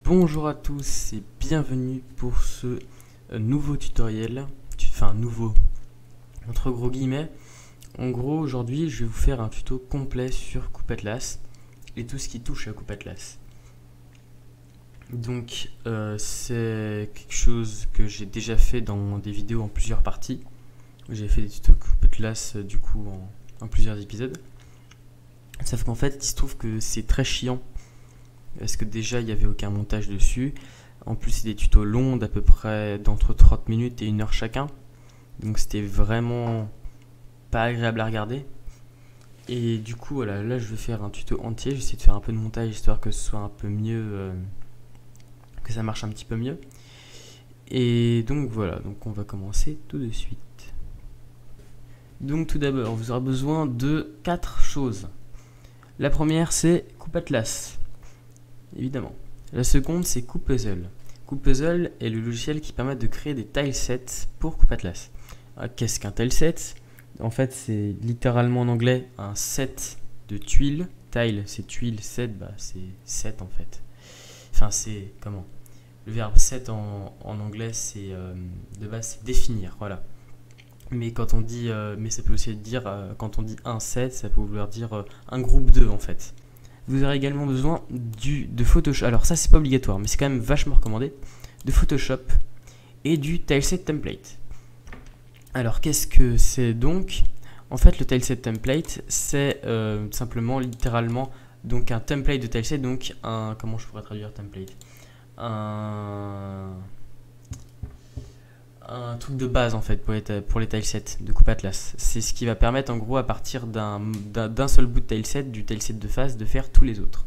Bonjour à tous et bienvenue pour ce nouveau tutoriel, nouveau entre gros guillemets. En gros, aujourd'hui je vais vous faire un tuto complet sur Coupe Atlas et tout ce qui touche à Coupe Atlas. Donc c'est quelque chose que j'ai déjà fait dans des vidéos en plusieurs parties. J'ai fait des tutos Coupe Atlas du coup en plusieurs épisodes. Sauf qu'en fait il se trouve que c'est très chiant. Parce que déjà il n'y avait aucun montage dessus. En plus c'est des tutos longs d'à peu près d'entre 30 minutes et 1 heure chacun. Donc c'était vraiment pas agréable à regarder. Et du coup voilà, là je vais faire un tuto entier. J'essaie de faire un peu de montage histoire que ce soit un peu mieux, que ça marche un petit peu mieux. Et donc voilà, donc on va commencer tout de suite. Donc tout d'abord vous aurez besoin de 4 choses. La première c'est Coupe Atlas. Évidemment. La seconde, c'est CoupePuzzle. CoupePuzzle est le logiciel qui permet de créer des tilesets pour Coupe Atlas. Qu'est-ce qu'un tileset? En fait, c'est littéralement en anglais un set de tuiles. Tile, c'est tuile, set, c'est set en fait. Enfin, c'est comment? Le verbe set en anglais, c'est de base, c'est définir, voilà. Mais quand on dit, mais ça peut aussi dire, quand on dit un set, ça peut vouloir dire un groupe de en fait. Vous aurez également besoin de Photoshop. Alors ça c'est pas obligatoire, mais c'est quand même vachement recommandé. De Photoshop et du tileset template. Alors qu'est-ce que c'est donc? En fait le tileset template c'est simplement littéralement donc un template de tileset, donc un, comment je pourrais traduire template, un truc de base en fait pour les tilesets de Coupe Atlas. C'est ce qui va permettre en gros à partir d'un seul bout de tileset, du tileset de face, de faire tous les autres.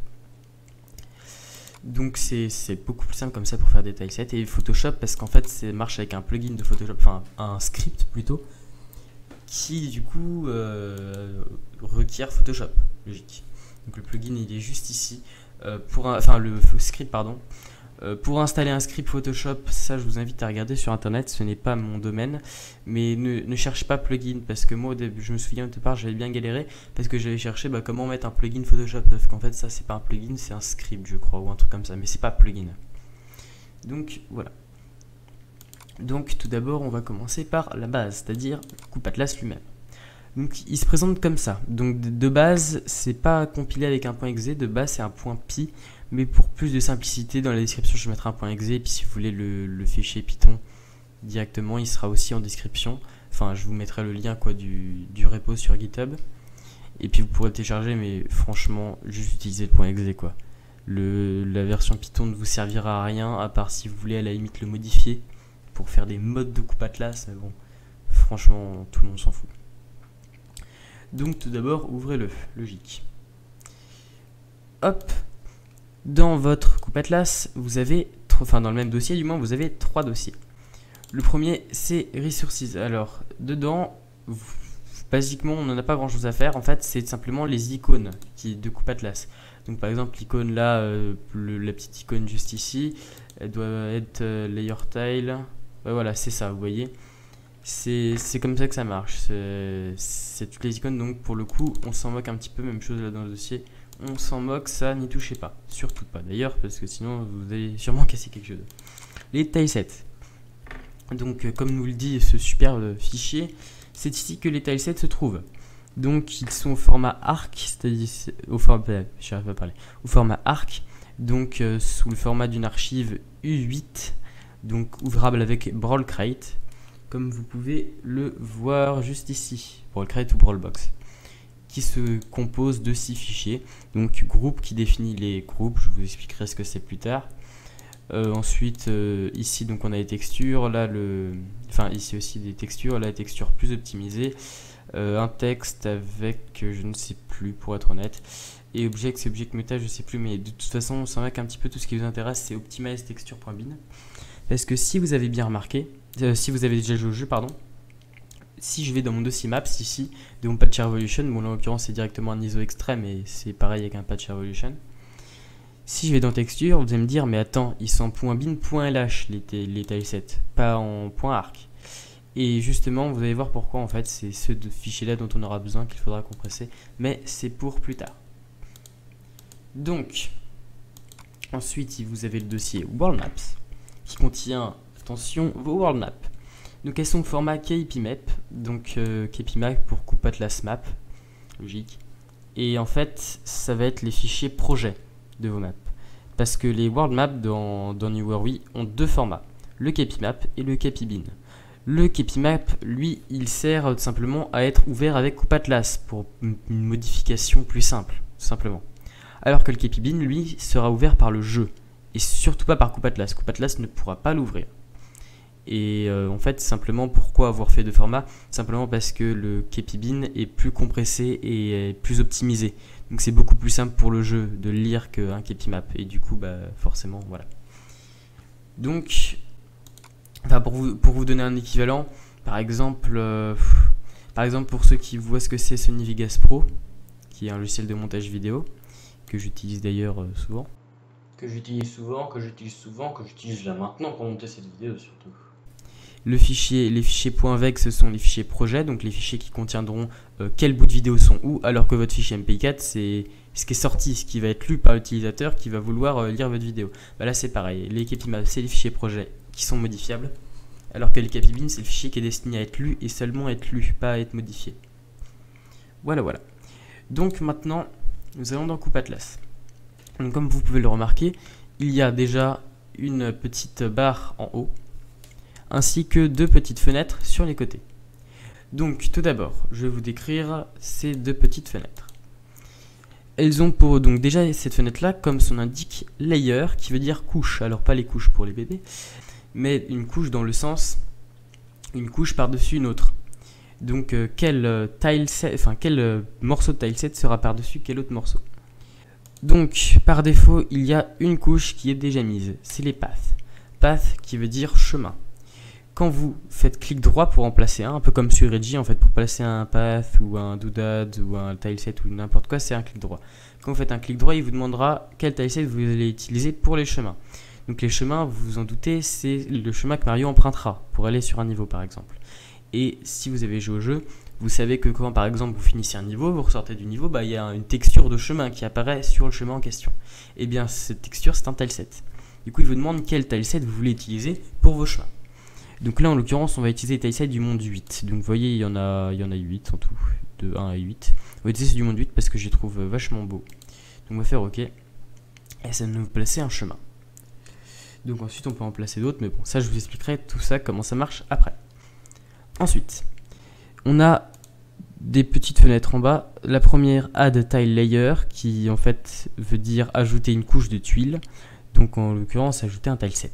Donc c'est beaucoup plus simple comme ça pour faire des tilesets. Et Photoshop parce qu'en fait ça marche avec un plugin de Photoshop, enfin un script plutôt, qui du coup requiert Photoshop, logique. Donc le plugin il est juste ici, le script pardon. Pour installer un script Photoshop, ça je vous invite à regarder sur internet, ce n'est pas mon domaine, mais ne cherchez pas plugin, parce que moi au début, je me souviens au départ j'avais bien galéré, parce que j'avais cherché comment mettre un plugin Photoshop, parce qu'en fait ça c'est pas un plugin, c'est un script je crois, ou un truc comme ça, mais c'est pas plugin. Donc voilà. Donc tout d'abord on va commencer par la base, c'est-à-dire Coupe Atlas lui-même. Donc il se présente comme ça, donc de base c'est pas compilé avec un .exe, de base c'est un .py. Mais pour plus de simplicité, dans la description, je mettrai un .exe. Et puis si vous voulez le fichier Python directement, il sera aussi en description. Enfin, je vous mettrai le lien du repo sur GitHub. Et puis vous pourrez le télécharger, mais franchement, juste utiliser le .exe quoi. La version Python ne vous servira à rien, à part si vous voulez à la limite le modifier pour faire des modes de Coupe Atlas. Mais bon, franchement, tout le monde s'en fout. Donc tout d'abord, ouvrez-le, logique. Hop. Dans votre Coupe Atlas, vous avez, dans le même dossier du moins, vous avez 3 dossiers. Le premier, c'est Resources. Alors, dedans, basiquement, on n'en a pas grand chose à faire. En fait, c'est simplement les icônes de Coupe Atlas. Donc, par exemple, l'icône là, la petite icône juste ici, elle doit être Layer Tile. Ouais, voilà, c'est ça, vous voyez. C'est comme ça que ça marche. C'est toutes les icônes. Donc, pour le coup, on s'en moque un petit peu. Même chose là dans le dossier. On s'en moque, ça, n'y touchez pas. Surtout pas d'ailleurs, parce que sinon vous allez sûrement casser quelque chose. Les tilesets. Donc, comme nous le dit ce superbe fichier, c'est ici que les tilesets se trouvent. Donc, ils sont au format ARC, c'est-à-dire au format ARC, donc sous le format d'une archive U8, donc ouvrable avec Brawlcrate, comme vous pouvez le voir juste ici, Brawlcrate ou Brawlbox, qui se compose de 6 fichiers. Donc groupe qui définit les groupes, je vous expliquerai ce que c'est plus tard. Ensuite ici donc on a les textures, là ici aussi des textures, la texture plus optimisée, un texte avec je ne sais plus pour être honnête, et object c'est object meta je sais plus, mais de toute façon on s'en va qu'un petit peu, tout ce qui vous intéresse c'est optimize texture.bin, parce que si vous avez bien remarqué, si vous avez déjà joué au jeu pardon, si je vais dans mon dossier maps ici, de mon patch Revolution, bon là en l'occurrence c'est directement un ISO extrême et c'est pareil avec un patch Revolution. Si je vais dans texture, vous allez me dire mais attends, ils sont en .bin, .lh les tilesets, pas en .arc. Et justement vous allez voir pourquoi en fait c'est ce fichier là dont on aura besoin qu'il faudra compresser, mais c'est pour plus tard. Donc Ensuite, vous avez le dossier World Maps qui contient, attention, vos World Maps. Donc elles sont au format KPMap, donc KPMap pour Coupe Atlas Map, logique. Et en fait, ça va être les fichiers projets de vos maps. Parce que les World Maps dans NewWarWe ont deux formats, le KPMap et le KPBin. Le KPMap, lui, il sert tout simplement à être ouvert avec Coupe Atlas pour une modification plus simple, tout simplement. Alors que le KPBin, lui, sera ouvert par le jeu et surtout pas par Coupe Atlas. Coupe Atlas ne pourra pas l'ouvrir. Et en fait, simplement, pourquoi avoir fait deux formats? Simplement parce que le KPBin est plus compressé et plus optimisé. Donc c'est beaucoup plus simple pour le jeu de le lire qu'un KPMap. Et du coup, forcément, voilà. Donc, pour vous donner un équivalent, par exemple pour ceux qui voient ce que c'est Sony Vegas Pro, qui est un logiciel de montage vidéo, que j'utilise d'ailleurs souvent. Que j'utilise là maintenant pour monter cette vidéo surtout. Les fichiers .vec, ce sont les fichiers projets, donc les fichiers qui contiendront quels bouts de vidéo sont où, alors que votre fichier MP4, c'est ce qui est sorti, ce qui va être lu par l'utilisateur qui va vouloir lire votre vidéo. Là c'est pareil, les KPMap, c'est les fichiers projets qui sont modifiables, alors que les KPBin, c'est le fichier qui est destiné à être lu et seulement être lu, pas à être modifié. Voilà. Donc maintenant, nous allons dans Coupe Atlas. Donc, comme vous pouvez le remarquer, il y a déjà une petite barre en haut, ainsi que deux petites fenêtres sur les côtés. Donc tout d'abord, je vais vous décrire ces deux petites fenêtres. Elles ont pour donc déjà cette fenêtre là, comme son indique, layer, qui veut dire couche. Alors pas les couches pour les bébés, mais une couche dans le sens une couche par-dessus une autre. Donc quel morceau de tileset sera par-dessus quel autre morceau. Donc par défaut, il y a une couche qui est déjà mise, c'est les paths. Path qui veut dire chemin. Quand vous faites clic droit pour en placer un peu comme sur Reggie en fait, pour placer un path ou un doodad ou un tileset ou n'importe quoi, c'est un clic droit. Quand vous faites un clic droit, il vous demandera quel tileset vous allez utiliser pour les chemins. Donc les chemins, vous vous en doutez, c'est le chemin que Mario empruntera pour aller sur un niveau par exemple. Et si vous avez joué au jeu, vous savez que quand par exemple vous finissez un niveau, vous ressortez du niveau, il y a une texture de chemin qui apparaît sur le chemin en question. Et bien cette texture c'est un tileset. Du coup il vous demande quel tileset vous voulez utiliser pour vos chemins. Donc là en l'occurrence on va utiliser les tilesets du monde 8. Donc vous voyez il y en a 8 en tout, de 1 à 8. On va utiliser ceux du monde 8 parce que je les trouve vachement beaux. Donc on va faire OK. Et ça va nous placer un chemin. Donc ensuite on peut en placer d'autres, mais bon ça je vous expliquerai tout ça comment ça marche après. Ensuite, on a des petites fenêtres en bas. La première, Add Tile Layer, qui en fait veut dire ajouter une couche de tuiles. Donc en l'occurrence, ajouter un tileset.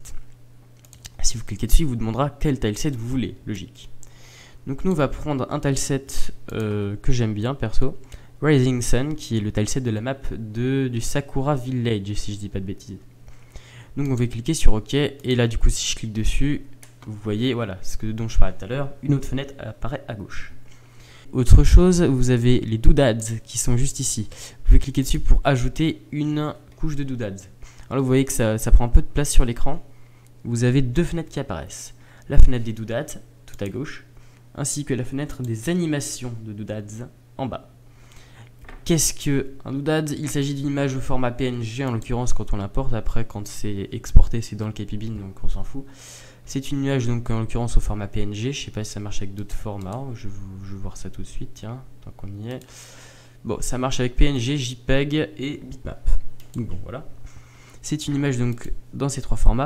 Si vous cliquez dessus, il vous demandera quel tileset vous voulez, logique. Donc nous, on va prendre un tileset que j'aime bien, perso. Rising Sun, qui est le tileset de la map du Sakura Village, si je dis pas de bêtises. Donc on va cliquer sur OK, et là du coup, si je clique dessus, vous voyez, voilà, dont je parlais tout à l'heure, une autre fenêtre apparaît à gauche. Autre chose, vous avez les doodads qui sont juste ici. Vous pouvez cliquer dessus pour ajouter une couche de doodads. Alors vous voyez que ça prend un peu de place sur l'écran. Vous avez deux fenêtres qui apparaissent. La fenêtre des doodads, tout à gauche, ainsi que la fenêtre des animations de doodads en bas. Qu'est-ce qu'un doodad? Il s'agit d'une image au format PNG, en l'occurrence quand on l'importe. Après, quand c'est exporté, c'est dans le KPBin, donc on s'en fout. C'est une image donc en l'occurrence au format PNG. Je sais pas si ça marche avec d'autres formats. Je vais voir ça tout de suite. Tiens, tant qu'on y est. Bon, ça marche avec PNG, JPEG et bitmap. Donc bon, voilà. C'est une image donc dans ces trois formats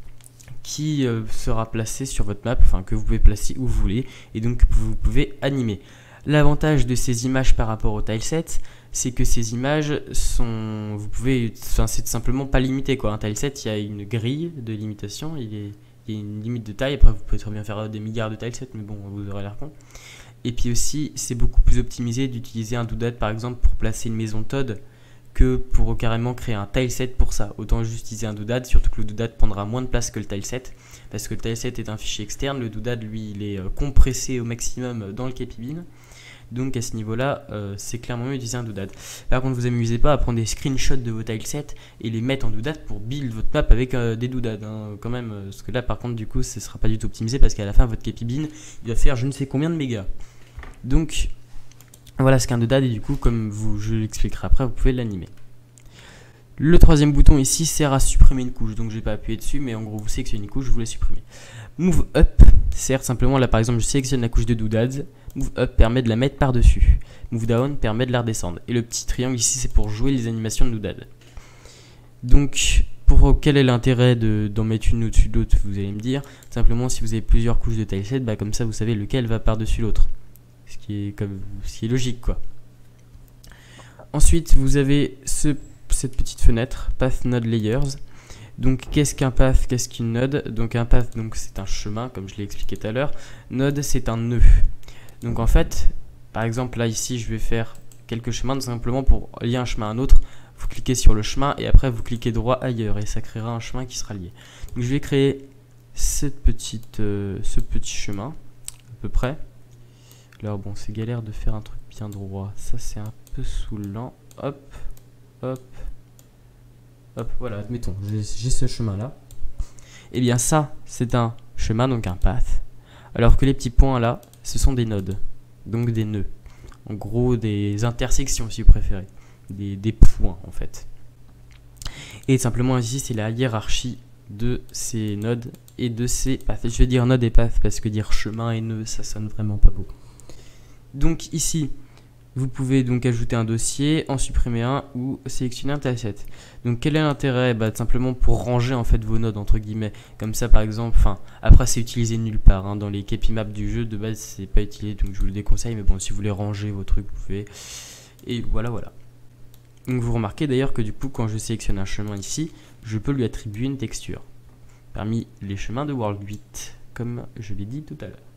qui sera placée sur votre map, enfin que vous pouvez placer où vous voulez et donc vous pouvez animer. L'avantage de ces images par rapport au tileset, c'est que ces images sont, c'est simplement pas limité quoi. Un tileset, il y a une grille de limitation, il y a une limite de taille. Après, vous pouvez très bien faire des milliards de tilesets, mais bon, vous aurez l'air con. Et puis aussi, c'est beaucoup plus optimisé d'utiliser un doodad par exemple pour placer une maison Todd que pour carrément créer un tileset pour ça. Autant juste utiliser un doodad, surtout que le doodad prendra moins de place que le tileset, parce que le tileset est un fichier externe, le doodad lui il est compressé au maximum dans le KPBin. Donc à ce niveau-là, c'est clairement mieux d'utiliser un doodad. Par contre, vous amusez pas à prendre des screenshots de vos tilesets et les mettre en doodad pour build votre map avec des doodads, hein, quand même. Parce que là, par contre, du coup, ce sera pas du tout optimisé parce qu'à la fin, votre KPBin, il va faire je ne sais combien de mégas. Donc, voilà ce qu'un doodad et du coup, comme je l'expliquerai après, vous pouvez l'animer. Le troisième bouton ici sert à supprimer une couche, donc je vais pas appuyer dessus, mais en gros vous sélectionnez une couche, vous la supprimez. Move Up sert simplement, là par exemple je sélectionne la couche de doodads, Move Up permet de la mettre par-dessus, Move Down permet de la redescendre, et le petit triangle ici c'est pour jouer les animations de doodads. Donc quel est l'intérêt d'en mettre une au-dessus de l'autre, vous allez me dire. Simplement si vous avez plusieurs couches de tileset, bah, comme ça vous savez lequel va par-dessus l'autre, ce qui est logique quoi. Ensuite vous avez cette petite fenêtre, Path Node Layers. Donc qu'est-ce qu'un path, qu'est-ce qu'une node? Donc un path, donc c'est un chemin comme je l'ai expliqué tout à l'heure. Node c'est un nœud. Donc en fait, par exemple là ici je vais faire quelques chemins, tout simplement pour lier un chemin à un autre. Vous cliquez sur le chemin et après vous cliquez droit ailleurs et ça créera un chemin qui sera lié. Donc je vais créer ce petit chemin à peu près. Alors bon, c'est galère de faire un truc bien droit, ça c'est un peu saoulant. Hop. Hop, hop, voilà, admettons, j'ai ce chemin-là. Et bien ça, c'est un chemin, donc un path. Alors que les petits points là, ce sont des nodes, donc des nœuds. En gros, des intersections si vous préférez. Des points en fait. Et simplement ici, c'est la hiérarchie de ces nodes et de ces paths. Je vais dire node et path parce que dire chemin et nœud, ça sonne vraiment pas beau. Donc ici, vous pouvez donc ajouter un dossier, en supprimer un ou sélectionner un tileset. Donc quel est l'intérêt? Bah, simplement pour ranger en fait vos nodes entre guillemets. Comme ça par exemple, après c'est utilisé nulle part. Hein. Dans les KP maps du jeu de base c'est pas utilisé, donc je vous le déconseille. Mais bon, si vous voulez ranger vos trucs, vous pouvez. Et voilà. Donc vous remarquez d'ailleurs que du coup quand je sélectionne un chemin ici, je peux lui attribuer une texture. Parmi les chemins de World 8, comme je l'ai dit tout à l'heure.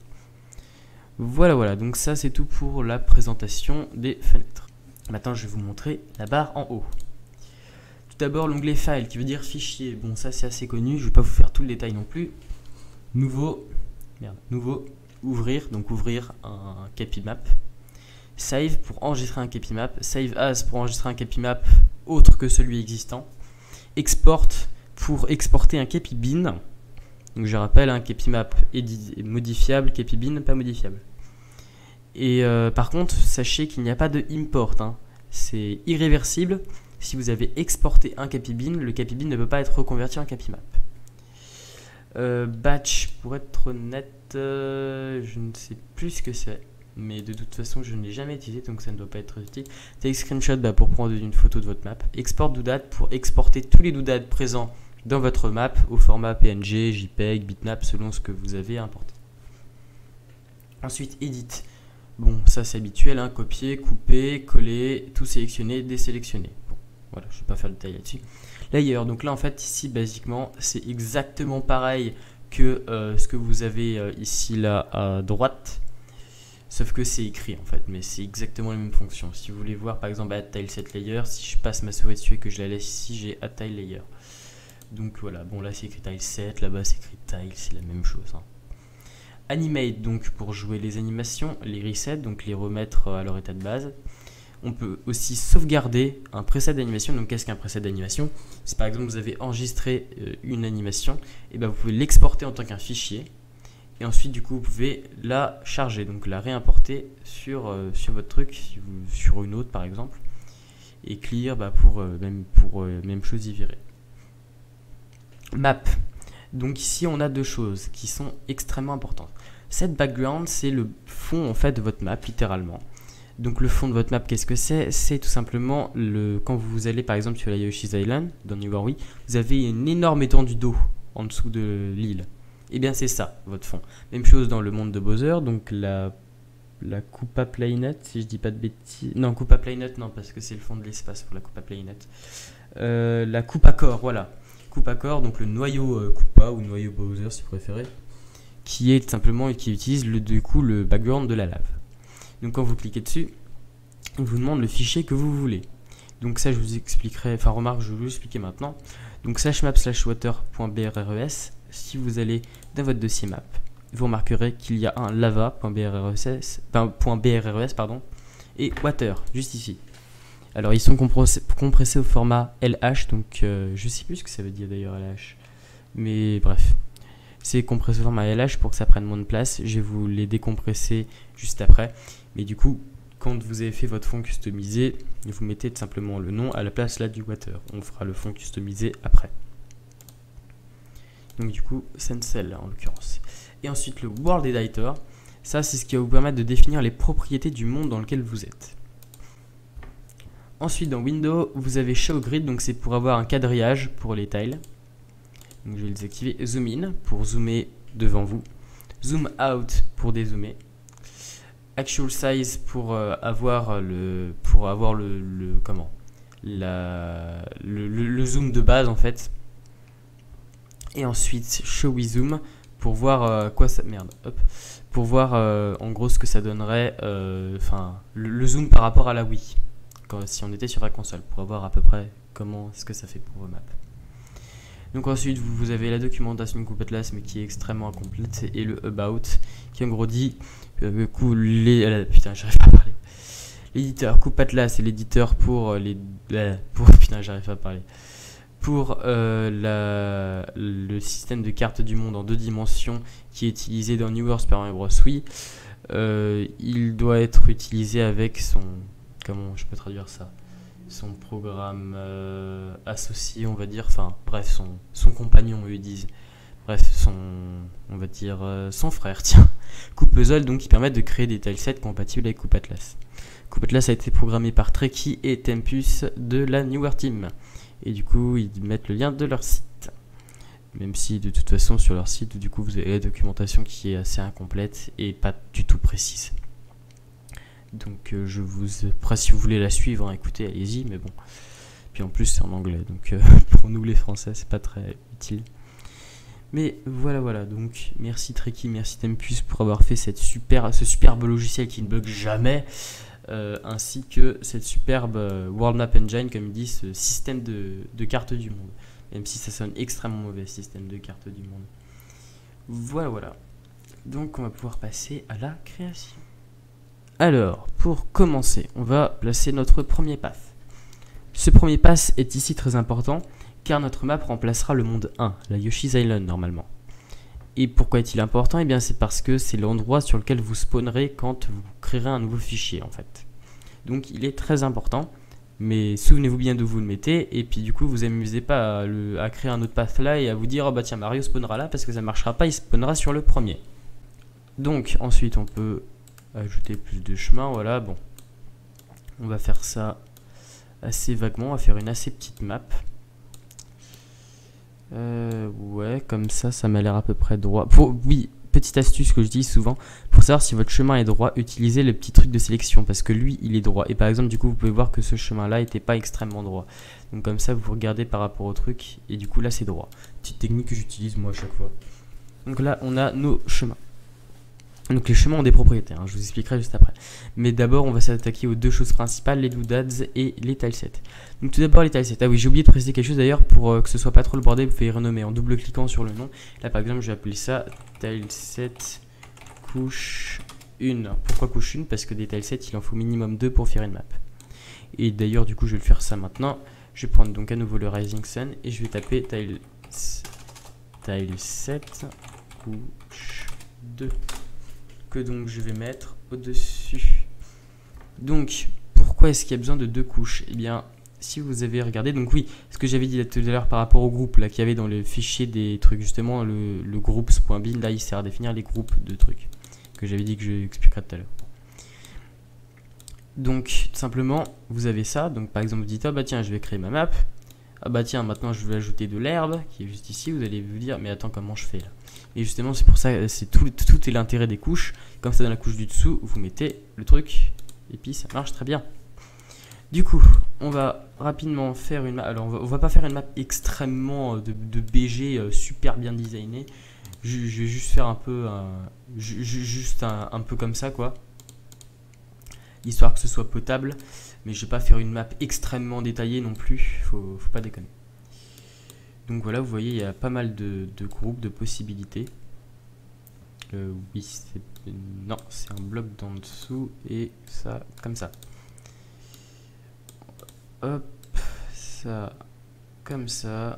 Voilà, donc ça c'est tout pour la présentation des fenêtres. Maintenant je vais vous montrer la barre en haut. Tout d'abord l'onglet File qui veut dire fichier. Bon ça c'est assez connu, je ne vais pas vous faire tout le détail non plus. Nouveau, ouvrir, donc ouvrir un KPMap. Save pour enregistrer un KPMap. Save as pour enregistrer un KPMap autre que celui existant. Export pour exporter un KPBin. Donc je rappelle, un KPMap est modifiable, KPBin pas modifiable. Et par contre, sachez qu'il n'y a pas de import. Hein. C'est irréversible. Si vous avez exporté un KPBin, le KPBin ne peut pas être reconverti en KPMap. Batch, pour être honnête, je ne sais plus ce que c'est. Mais de toute façon, je ne l'ai jamais utilisé, donc ça ne doit pas être utile. Take screenshot pour prendre une photo de votre map. Export doodad pour exporter tous les doodads présents dans votre map au format PNG, JPEG, bitmap selon ce que vous avez importé. Ensuite, edit. Bon, ça c'est habituel, hein, copier, couper, coller, tout sélectionner, désélectionner. Bon, voilà, je ne vais pas faire le détail là-dessus. Layer, donc là en fait, ici, basiquement, c'est exactement pareil que ce que vous avez ici, là, à droite. Sauf que c'est écrit en fait, mais c'est exactement la même fonction. Si vous voulez voir par exemple Add Tileset Layer, si je passe ma souris dessus et que je la laisse ici, j'ai Add Tile Layer. Donc voilà, bon là c'est écrit Tileset, là-bas c'est écrit Tile, c'est la même chose. Hein. Animate, donc pour jouer les animations, les reset, donc les remettre à leur état de base. On peut aussi sauvegarder un preset d'animation. Donc qu'est-ce qu'un preset d'animation? Si par exemple vous avez enregistré une animation, et ben vous pouvez l'exporter en tant qu'un fichier. Et ensuite, du coup, vous pouvez la charger, donc la réimporter sur votre truc, sur une autre par exemple. Et clear pour même chose y virer. Map. Donc ici, on a deux choses qui sont extrêmement importantes. Cette background, c'est le fond en fait de votre map, littéralement. Donc le fond de votre map, qu'est-ce que c'est? C'est tout simplement quand vous allez par exemple sur la Yoshi's Island, dans New World, vous avez une énorme étendue d'eau en dessous de l'île. Et bien c'est ça, votre fond. Même chose dans le monde de Bowser, donc la Koopa Planet, si je dis pas de bêtises. Non, Koopa Planet, non, parce que c'est le fond de l'espace pour la Koopa Planet. La Koopa Core, voilà. Koopa Core, donc le noyau Koopa ou noyau Bowser si vous préférez, qui est simplement et qui utilise du coup le background de la lave. Donc quand vous cliquez dessus, il vous demande le fichier que vous voulez. Donc ça je vous expliquerai, enfin remarque, je vais vous expliquer maintenant. Donc /map/water.brres. Si vous allez dans votre dossier map, vous remarquerez qu'il y a un lava.brres et water juste ici. Alors ils sont compressés au format LH, donc je sais plus ce que ça veut dire d'ailleurs LH, mais bref, c'est compressé au format LH pour que ça prenne moins de place. Je vais vous les décompresser juste après, mais du coup quand vous avez fait votre fond customisé, vous mettez tout simplement le nom à la place là du water. On fera le fond customisé après. Donc du coup, Stencil là en l'occurrence. Et ensuite le World Editor. Ça, c'est ce qui va vous permettre de définir les propriétés du monde dans lequel vous êtes. Ensuite, dans Windows, vous avez Show Grid, donc c'est pour avoir un quadrillage pour les tiles. Donc je vais les désactiver. Zoom In pour zoomer devant vous. Zoom Out pour dézoomer. Actual Size pour avoir le zoom de base en fait. Et ensuite Show with Zoom pour voir quoi ça pour voir en gros ce que ça donnerait, le zoom par rapport à la Wii si on était sur la console, pour voir à peu près comment ce que ça fait pour vos maps. Donc ensuite vous avez la documentation de Coupe Atlas mais qui est extrêmement incomplète, et le About qui en gros dit putain j'arrive pas à parler. L'éditeur Coupe Atlas est l'éditeur pour putain j'arrive pas à parler. Pour le système de carte du monde en 2 dimensions qui est utilisé dans New World Super Mario Bros. Wii, il doit être utilisé avec son, comment je peux traduire ça, son programme associé, on va dire, enfin bref, son compagnon, eux ils disent, bref, on va dire son frère, tiens, Coupe Puzzle, donc qui permettent de créer des tilesets compatibles avec Coupe Atlas. Coupe Atlas a été programmé par Trekkie et Tempus de la New World Team. Et du coup, ils mettent le lien de leur site. Même si, de toute façon, sur leur site, du coup, vous avez la documentation qui est assez incomplète et pas du tout précise. Donc, si vous voulez la suivre, hein, écoutez, allez-y, mais bon. Puis en plus, c'est en anglais, donc pour nous les Français, c'est pas très utile. Mais voilà. Donc, merci Trekkie, merci Tempus pour avoir fait ce superbe logiciel qui ne bug jamais. Ainsi que cette superbe World Map Engine, comme il dit, ce système de cartes du monde, même si ça sonne extrêmement mauvais, système de cartes du monde. Voilà. Donc on va pouvoir passer à la création. Alors, pour commencer, on va placer notre premier path. Ce premier path est ici très important, car notre map remplacera le monde 1, la Yoshi's Island normalement. Et pourquoi est-il important? Eh bien c'est parce que c'est l'endroit sur lequel vous spawnerez quand vous créerez un nouveau fichier en fait. Donc il est très important, mais souvenez-vous bien d'où vous le mettez, et puis du coup vous amusez pas à créer un autre path là et à vous dire oh bah tiens Mario spawnera là, parce que ça marchera pas, il spawnera sur le premier. Donc ensuite on peut ajouter plus de chemins, voilà, bon. On va faire ça assez vaguement, on va faire une assez petite map. Ouais, comme ça m'a l'air à peu près droit. Oui, petite astuce que je dis souvent, pour savoir si votre chemin est droit, utilisez le petit truc de sélection, parce que lui, il est droit. Et par exemple, du coup, vous pouvez voir que ce chemin-là n'était pas extrêmement droit. Donc comme ça, vous regardez par rapport au truc, et du coup, là, c'est droit. Petite technique que j'utilise moi à chaque fois. Donc là, on a nos chemins. Donc les chemins ont des propriétés, hein, je vous expliquerai juste après. Mais d'abord, on va s'attaquer aux 2 choses principales, les doodads et les tilesets. Donc tout d'abord les tilesets. Ah oui, j'ai oublié de préciser quelque chose d'ailleurs, pour que ce soit pas trop le bordel, vous pouvez renommer en double-cliquant sur le nom. Là par exemple, je vais appeler ça tileset couche 1. Pourquoi couche 1? Parce que des tilesets, il en faut minimum 2 pour faire une map. Et d'ailleurs, du coup, je vais le faire ça maintenant. Je vais prendre donc à nouveau le Rising Sun et je vais taper tileset couche 2. Que donc je vais mettre au-dessus. Donc, pourquoi est-ce qu'il y a besoin de 2 couches? Eh bien, si vous avez regardé, donc oui, ce que j'avais dit tout à l'heure par rapport au groupe là qu'il y avait dans le fichier des trucs, justement, le groups.bin, là il sert à définir les groupes de trucs que j'avais dit que je expliquerai tout à l'heure. Donc, tout simplement, vous avez ça. Donc, par exemple, vous dites, ah bah tiens, je vais créer ma map. Ah bah tiens, maintenant je vais ajouter de l'herbe qui est juste ici. Vous allez vous dire, mais attends, comment je fais là? Et justement, c'est pour ça, c'est tout est l'intérêt des couches. Comme ça, dans la couche du dessous, vous mettez le truc et puis ça marche très bien. Du coup, on va rapidement faire une map. Alors, on va pas faire une map extrêmement de BG super bien designée. Je vais juste faire un peu, un peu comme ça, quoi. Histoire que ce soit potable. Mais je vais pas faire une map extrêmement détaillée non plus. Faut pas déconner. Donc voilà, vous voyez, il y a pas mal de groupes, de possibilités. Oui, non, c'est un bloc d'en dessous et ça, comme ça. Hop, ça, comme ça.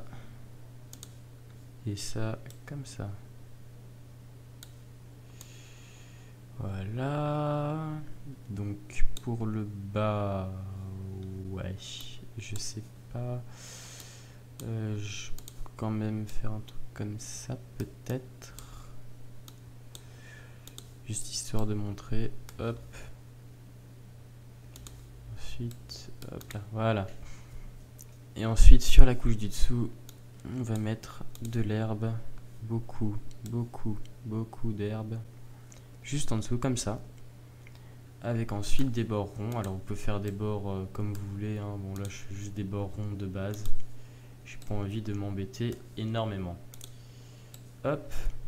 Et ça, comme ça. Voilà. Donc, pour le bas. Ouais, je sais pas. Je peux quand même faire un truc comme ça, peut-être. Juste histoire de montrer. Hop. Ensuite, hop là, voilà. Et ensuite, sur la couche du dessous, on va mettre de l'herbe. Beaucoup d'herbe. Juste en dessous, comme ça. Avec ensuite des bords ronds. Alors, vous pouvez faire des bords comme vous voulez. Hein. Bon, là, je fais juste des bords ronds de base. J'ai pas envie de m'embêter énormément. Hop.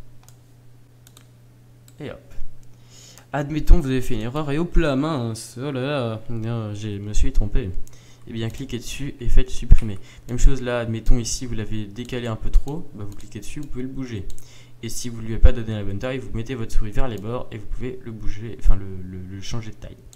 Et hop. Admettons, vous avez fait une erreur et hop là, mince. Oh là là, je me suis trompé. Et bien, cliquez dessus et faites supprimer. Même chose là, admettons ici, vous l'avez décalé un peu trop. Bah, vous cliquez dessus, vous pouvez le bouger. Et si vous ne lui avez pas donné la bonne taille, vous mettez votre souris vers les bords et vous pouvez le bouger, enfin le changer de taille.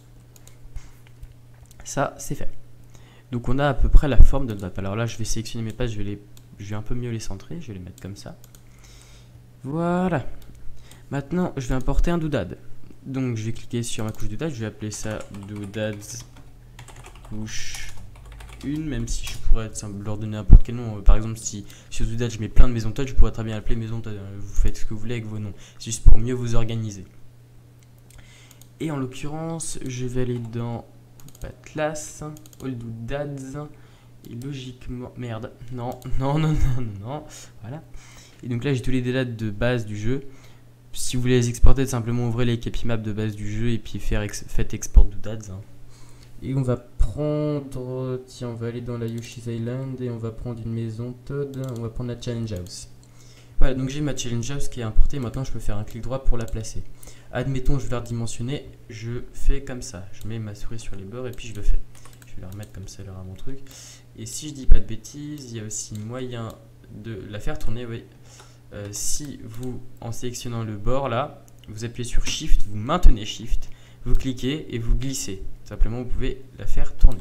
Ça, c'est fait. Donc on a à peu près la forme de notre map. Alors là, je vais sélectionner mes pages, je vais un peu mieux les centrer, je vais les mettre comme ça. Voilà. Maintenant, je vais importer un doodad. Donc je vais cliquer sur ma couche doodad, je vais appeler ça doodads couche 1, même si je pourrais leur donner n'importe quel nom. Par exemple, si sur doodad je mets plein de maisons Todd, je pourrais très bien l'appeler maison Todd. Vous faites ce que vous voulez avec vos noms, c'est juste pour mieux vous organiser. Et en l'occurrence, je vais aller dans Atlas, All Doodads, et logiquement, merde, non, voilà. Et donc là, j'ai tous les doodads de base du jeu. Si vous voulez les exporter, simplement ouvrez les capimap de base du jeu et puis faites export doodads. Hein. Et on va prendre, tiens, on va aller dans la Yoshi's Island et on va prendre une maison Todd, on va prendre la Challenge House. Voilà, donc j'ai ma Challenge House qui est importée, maintenant je peux faire un clic droit pour la placer. Admettons, je vais la redimensionner, je fais comme ça, je mets ma souris sur les bords et puis je le fais. Je vais la remettre comme ça là à mon truc. Et si je dis pas de bêtises, il y a aussi moyen de la faire tourner, oui. Si vous, en sélectionnant le bord là, vous appuyez sur Shift, vous maintenez Shift, vous cliquez et vous glissez. Simplement, vous pouvez la faire tourner.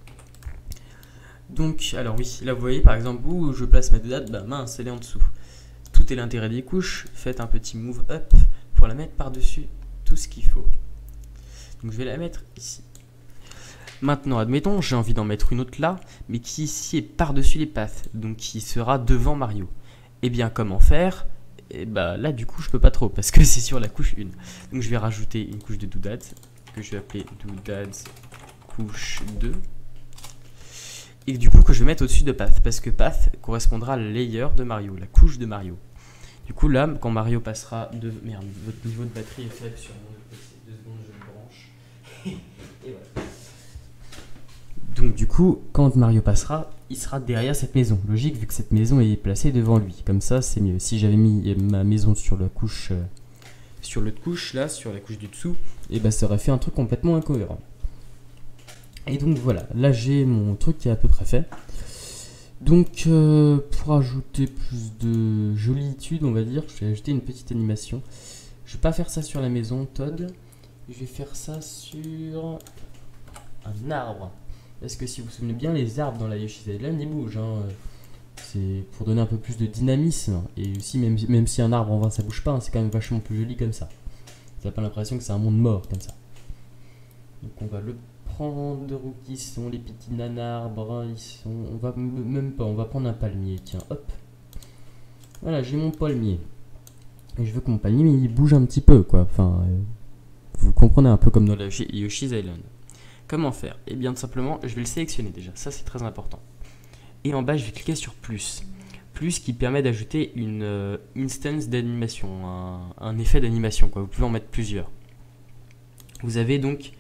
Donc, alors oui, là vous voyez par exemple où je place ma doodad, bah mince, elle est en dessous. Tout est l'intérêt des couches, faites un petit move up pour la mettre par-dessus tout ce qu'il faut. Donc je vais la mettre ici. Maintenant, admettons, j'ai envie d'en mettre une autre là, mais qui ici est par-dessus les paths, donc qui sera devant Mario. Et bien, comment faire? Et bah là, du coup, je peux pas trop parce que c'est sur la couche 1. Donc, je vais rajouter une couche de doodads que je vais appeler doodads couche 2. Et du coup, que je vais mettre au-dessus de path parce que path correspondra à la layer de Mario, la couche de Mario. Du coup, là, quand Mario passera de. Merde, votre niveau de batterie est faible sur mon PC. 2 secondes, je le branche. Et voilà. Donc du coup, quand Mario passera, il sera derrière cette maison. Logique, vu que cette maison est placée devant lui. Comme ça, c'est mieux. Si j'avais mis ma maison sur la couche, sur l'autre couche, là, sur la couche du dessous, et bah ça aurait fait un truc complètement incohérent. Et donc voilà, là j'ai mon truc qui est à peu près fait. Donc pour ajouter plus de jolitude, on va dire, je vais ajouter une petite animation. Je vais pas faire ça sur la maison Todd, je vais faire ça sur un arbre. Parce que si vous vous souvenez bien, les arbres dans la Yoshi's Island, ils bougent. Hein. C'est pour donner un peu plus de dynamisme. Et aussi, même si un arbre en vain, ça bouge pas, hein, c'est quand même vachement plus joli comme ça. Ça n'a pas l'impression que c'est un monde mort comme ça. Donc on va le prendre. Où ils sont les petits nanarbres? Ils sont. On va même pas. On va prendre un palmier. Tiens, hop. Voilà, j'ai mon palmier. Et je veux que mon palmier il bouge un petit peu, quoi. Enfin, vous comprenez un peu comme dans la Yoshi's Island. Comment faire? Et bien tout simplement, je vais le sélectionner déjà, ça c'est très important. Et en bas, je vais cliquer sur plus. Plus qui permet d'ajouter une instance d'animation, un effet d'animation, quoi. Vous pouvez en mettre plusieurs. Vous avez donc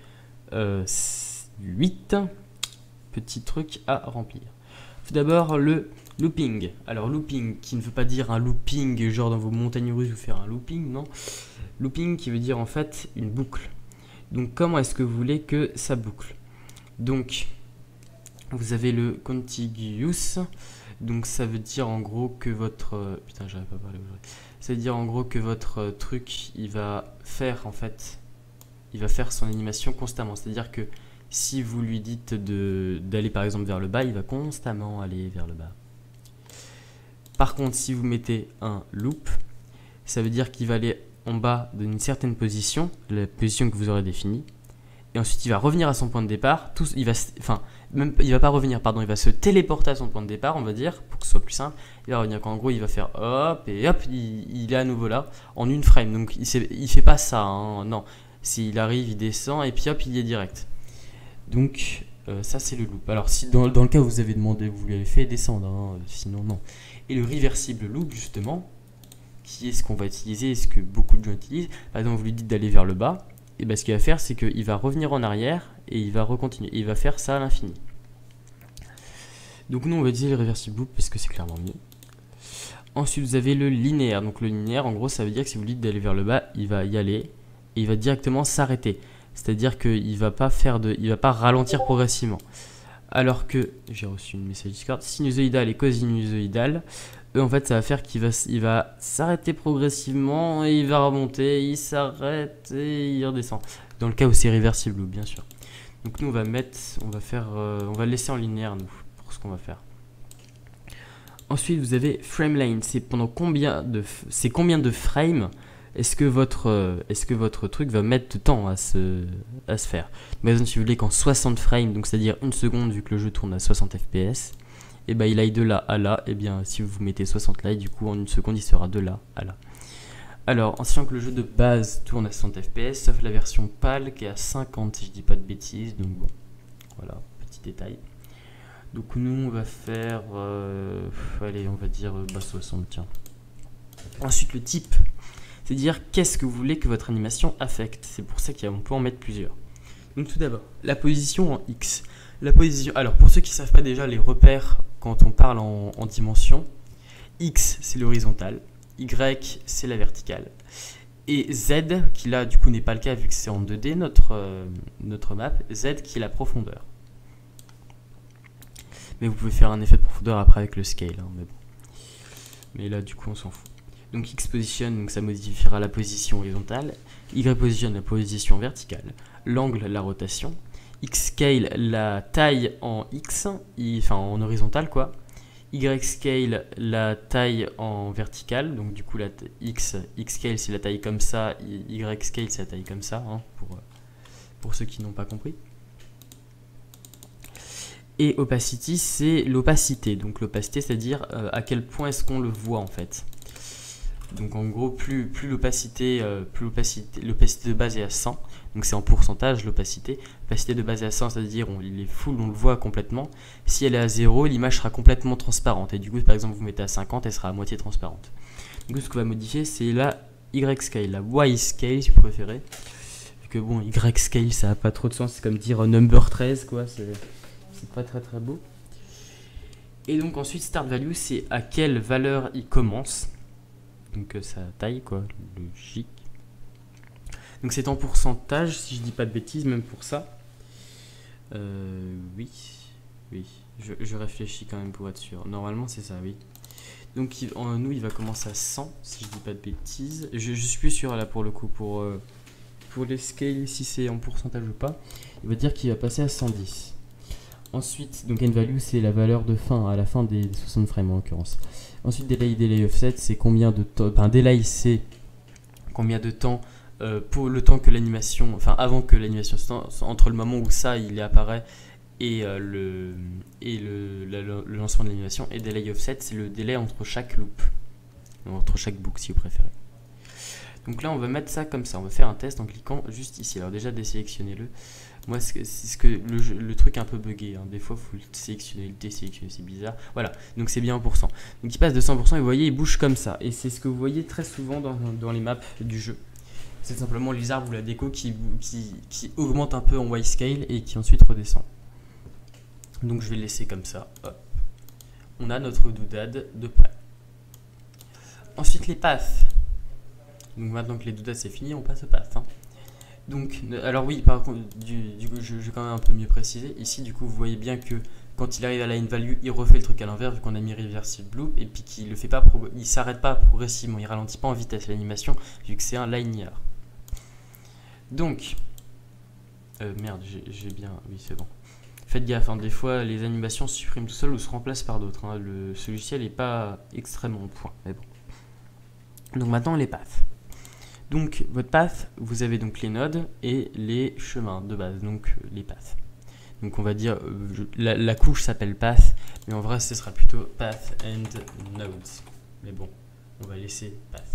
8 petits trucs à remplir. Tout d'abord, le looping. Alors looping, qui ne veut pas dire un looping, genre dans vos montagnes russes, vous faire un looping, non. Looping qui veut dire en fait une boucle. Donc comment est-ce que vous voulez que ça boucle? Donc vous avez le contiguous. Donc ça veut dire en gros que votre putain, j'arrive pas à parler aujourd'hui. Ça veut dire en gros que votre truc, il va faire en fait, il va faire son animation constamment. C'est-à-dire que si vous lui dites d'aller par exemple vers le bas, il va constamment aller vers le bas. Par contre, si vous mettez un loop, ça veut dire qu'il va aller en bas d'une certaine position, la position que vous aurez définie, et ensuite il va revenir à son point de départ, il va pas revenir, pardon, il va se téléporter à son point de départ, on va dire, pour que ce soit plus simple. Il va revenir, en gros il va faire hop, et hop, il est à nouveau là, en une frame, donc il fait pas ça, hein, non. S'il arrive, il descend, et puis hop, il y est direct. Donc ça c'est le loop. Alors si dans le cas où vous avez demandé, vous l'avez fait descendre, hein, sinon non. Et le reversible loop justement, qui est ce qu'on va utiliser, ce que beaucoup de gens utilisent. Par exemple, vous lui dites d'aller vers le bas, et bien ce qu'il va faire, c'est qu'il va revenir en arrière et il va recontinuer. Il va faire ça à l'infini. Donc nous, on va utiliser le reversible loop parce que c'est clairement mieux. Ensuite, vous avez le linéaire. Donc le linéaire, en gros, ça veut dire que si vous lui dites d'aller vers le bas, il va y aller et il va directement s'arrêter. C'est-à-dire qu'il va pas il va pas ralentir progressivement. Alors que, j'ai reçu une message Discord, sinusoïdal et cosinusoïdal, eux en fait ça va faire qu'il va s'arrêter progressivement et il va remonter, il s'arrête et il redescend. Dans le cas où c'est réversible, bien sûr. Donc nous on va on va le laisser en linéaire nous, pour ce qu'on va faire. Ensuite vous avez frame lane, c'est combien de frames est-ce que votre truc va mettre de temps à se faire. Par exemple, si vous voulez qu'en 60 frames, donc c'est-à-dire une seconde vu que le jeu tourne à 60 fps, et ben il aille de là à là, et bien si vous mettez 60 là, du coup en une seconde il sera de là à là. Alors, en sachant que le jeu de base tourne à 60 fps, sauf la version PAL qui est à 50 si je dis pas de bêtises, donc bon, voilà, petit détail. Donc nous on va faire, allez on va dire 60, tiens. Ensuite le type. C'est-à-dire qu'est-ce que vous voulez que votre animation affecte. C'est pour ça qu'on peut en mettre plusieurs. Donc tout d'abord, la position en X. La position. Alors pour ceux qui ne savent pas déjà les repères quand on parle en dimension, X c'est l'horizontale, Y c'est la verticale. Et Z, qui là du coup n'est pas le cas vu que c'est en 2D notre map, Z qui est la profondeur. Mais vous pouvez faire un effet de profondeur après avec le scale, hein, mais bon. Mais là du coup on s'en fout. Donc X position, donc ça modifiera la position horizontale, Y position la position verticale, l'angle la rotation, X scale la taille en X, enfin en horizontal quoi, Y scale la taille en verticale, donc du coup X scale c'est la taille comme ça, Y scale c'est la taille comme ça, hein, pour ceux qui n'ont pas compris. Et opacity c'est l'opacité, donc l'opacité c'est-à-dire à quel point est-ce qu'on le voit en fait. Donc en gros, plus l'opacité de base est à 100, donc c'est en pourcentage l'opacité. L'opacité de base est à 100, c'est-à-dire il est full, on le voit complètement. Si elle est à 0, l'image sera complètement transparente. Et du coup, par exemple, vous mettez à 50, elle sera à moitié transparente. Donc ce qu'on va modifier, c'est la Y scale, la Y scale si vous préférez. Vu que bon, Y scale, ça n'a pas trop de sens, c'est comme dire number 13, quoi. C'est pas très très beau. Et donc ensuite, start value, c'est à quelle valeur il commence. Donc sa taille quoi, logique. Donc c'est en pourcentage si je dis pas de bêtises même pour ça. Oui. Je réfléchis quand même pour être sûr. Normalement c'est ça, oui. Donc nous il va commencer à 100 si je dis pas de bêtises. Je suis plus sûr là pour le coup pour les scales si c'est en pourcentage ou pas. Il va dire qu'il va passer à 110. Ensuite, donc end-value, c'est la valeur de fin, à la fin des 60 frames en l'occurrence. Ensuite, delay offset, c'est combien de temps. Enfin, delay, c'est combien de temps pour le temps que l'animation. Enfin, avant que l'animation entre le moment où ça il apparaît et le lancement de l'animation. Et delay offset, c'est le délai entre chaque loop. Entre chaque boucle, si vous préférez. Donc là, on va mettre ça comme ça. On va faire un test en cliquant juste ici. Alors, déjà, désélectionnez-le. Moi, c'est le truc un peu buggé. Hein. Des fois, il faut le sélectionner, le désélectionner, c'est bizarre. Voilà, donc c'est bien 1%. Donc il passe de 100% et vous voyez, il bouge comme ça. Et c'est ce que vous voyez très souvent dans les maps du jeu. C'est simplement les arbres ou la déco qui augmente un peu en Y scale et qui ensuite redescend. Donc je vais le laisser comme ça. Hop. On a notre doodad de près. Ensuite, les paths. Donc maintenant que les doodad c'est fini, on passe au path. Hein. Donc, alors oui, par contre, du coup, je vais quand même un peu mieux préciser. Ici, du coup, vous voyez bien que quand il arrive à la end-value, il refait le truc à l'envers vu qu'on a mis reversible loop et puis qu'il le fait pas, il s'arrête pas progressivement, il ralentit pas en vitesse l'animation vu que c'est un linear. Donc, merde, j'ai bien, oui c'est bon. Faites gaffe, hein, des fois les animations se suppriment tout seul ou se remplacent par d'autres. Hein. Ce logiciel n'est pas extrêmement au point, mais bon. Donc maintenant les paths. Donc votre path, vous avez donc les nodes et les chemins de base, donc les paths. Donc on va dire, la couche s'appelle path, mais en vrai ce sera plutôt path and nodes. Mais bon, on va laisser path.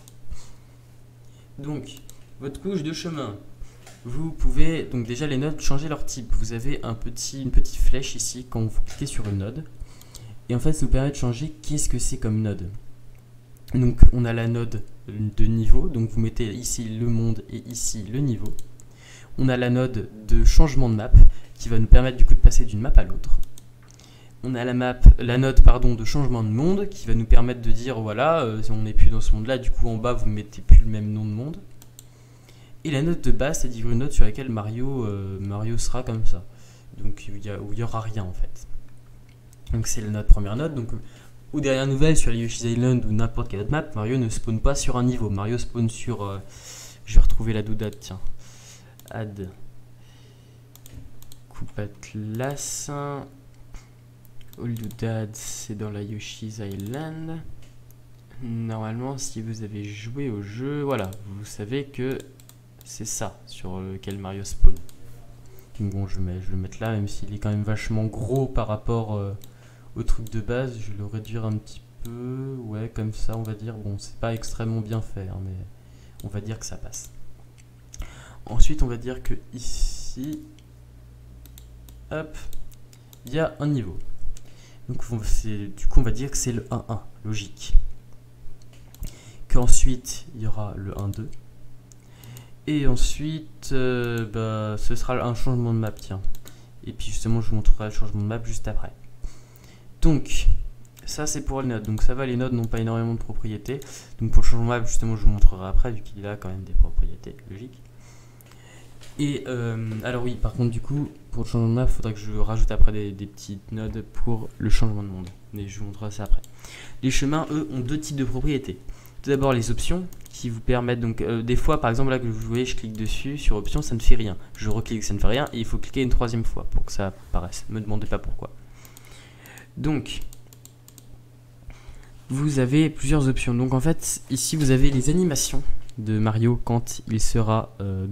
Donc, votre couche de chemin, vous pouvez, donc déjà les nodes, changer leur type. Vous avez une petite flèche ici quand vous cliquez sur une node. Et en fait, ça vous permet de changer qu'est-ce que c'est comme node. Donc on a la node de niveau, donc vous mettez ici le monde et ici le niveau. On a la node de changement de map, qui va nous permettre du coup de passer d'une map à l'autre. On a la node de changement de monde, qui va nous permettre de dire, voilà, si on n'est plus dans ce monde-là, du coup en bas vous ne mettez plus le même nom de monde. Et la node de base, c'est-à-dire une node sur laquelle Mario sera comme ça. Donc où il n'y aura rien en fait. Donc c'est notre première node. Donc, aux dernières nouvelles sur les Yoshi's Island ou n'importe quelle autre map, Mario ne spawn pas sur un niveau. Mario spawn sur... je vais retrouver la doudade, tiens. Add. Coupe Atlas. All doudade, c'est dans la Yoshi's Island. Normalement, si vous avez joué au jeu, voilà, vous savez que c'est ça sur lequel Mario spawn. Donc bon, je vais le mettre là, même s'il est quand même vachement gros par rapport au truc de base. Je vais le réduire un petit peu, ouais, comme ça, on va dire. Bon, c'est pas extrêmement bien fait, hein, mais on va dire que ça passe. Ensuite, on va dire que ici, hop, il y a un niveau. Donc du coup, on va dire que c'est le 1-1, logique. Qu'ensuite, il y aura le 1-2. Et ensuite, ce sera un changement de map, tiens. Et puis justement, je vous montrerai le changement de map juste après. Donc, ça c'est pour les nodes. Donc ça va, les nodes n'ont pas énormément de propriétés. Donc pour le changement de map, justement, je vous montrerai après, vu qu'il a quand même des propriétés, logique. Et alors oui, par contre, du coup, pour le changement de map, il faudra que je rajoute après des petites nodes pour le changement de monde. Mais je vous montrerai ça après. Les chemins, eux, ont deux types de propriétés. Tout d'abord, les options qui vous permettent, donc des fois, par exemple, là que vous voyez, je clique dessus, sur options, ça ne fait rien. Je reclique, ça ne fait rien, et il faut cliquer une troisième fois pour que ça apparaisse. Ne me demandez pas pourquoi. Donc, vous avez plusieurs options. Donc en fait, ici, vous avez les animations de Mario quand il sera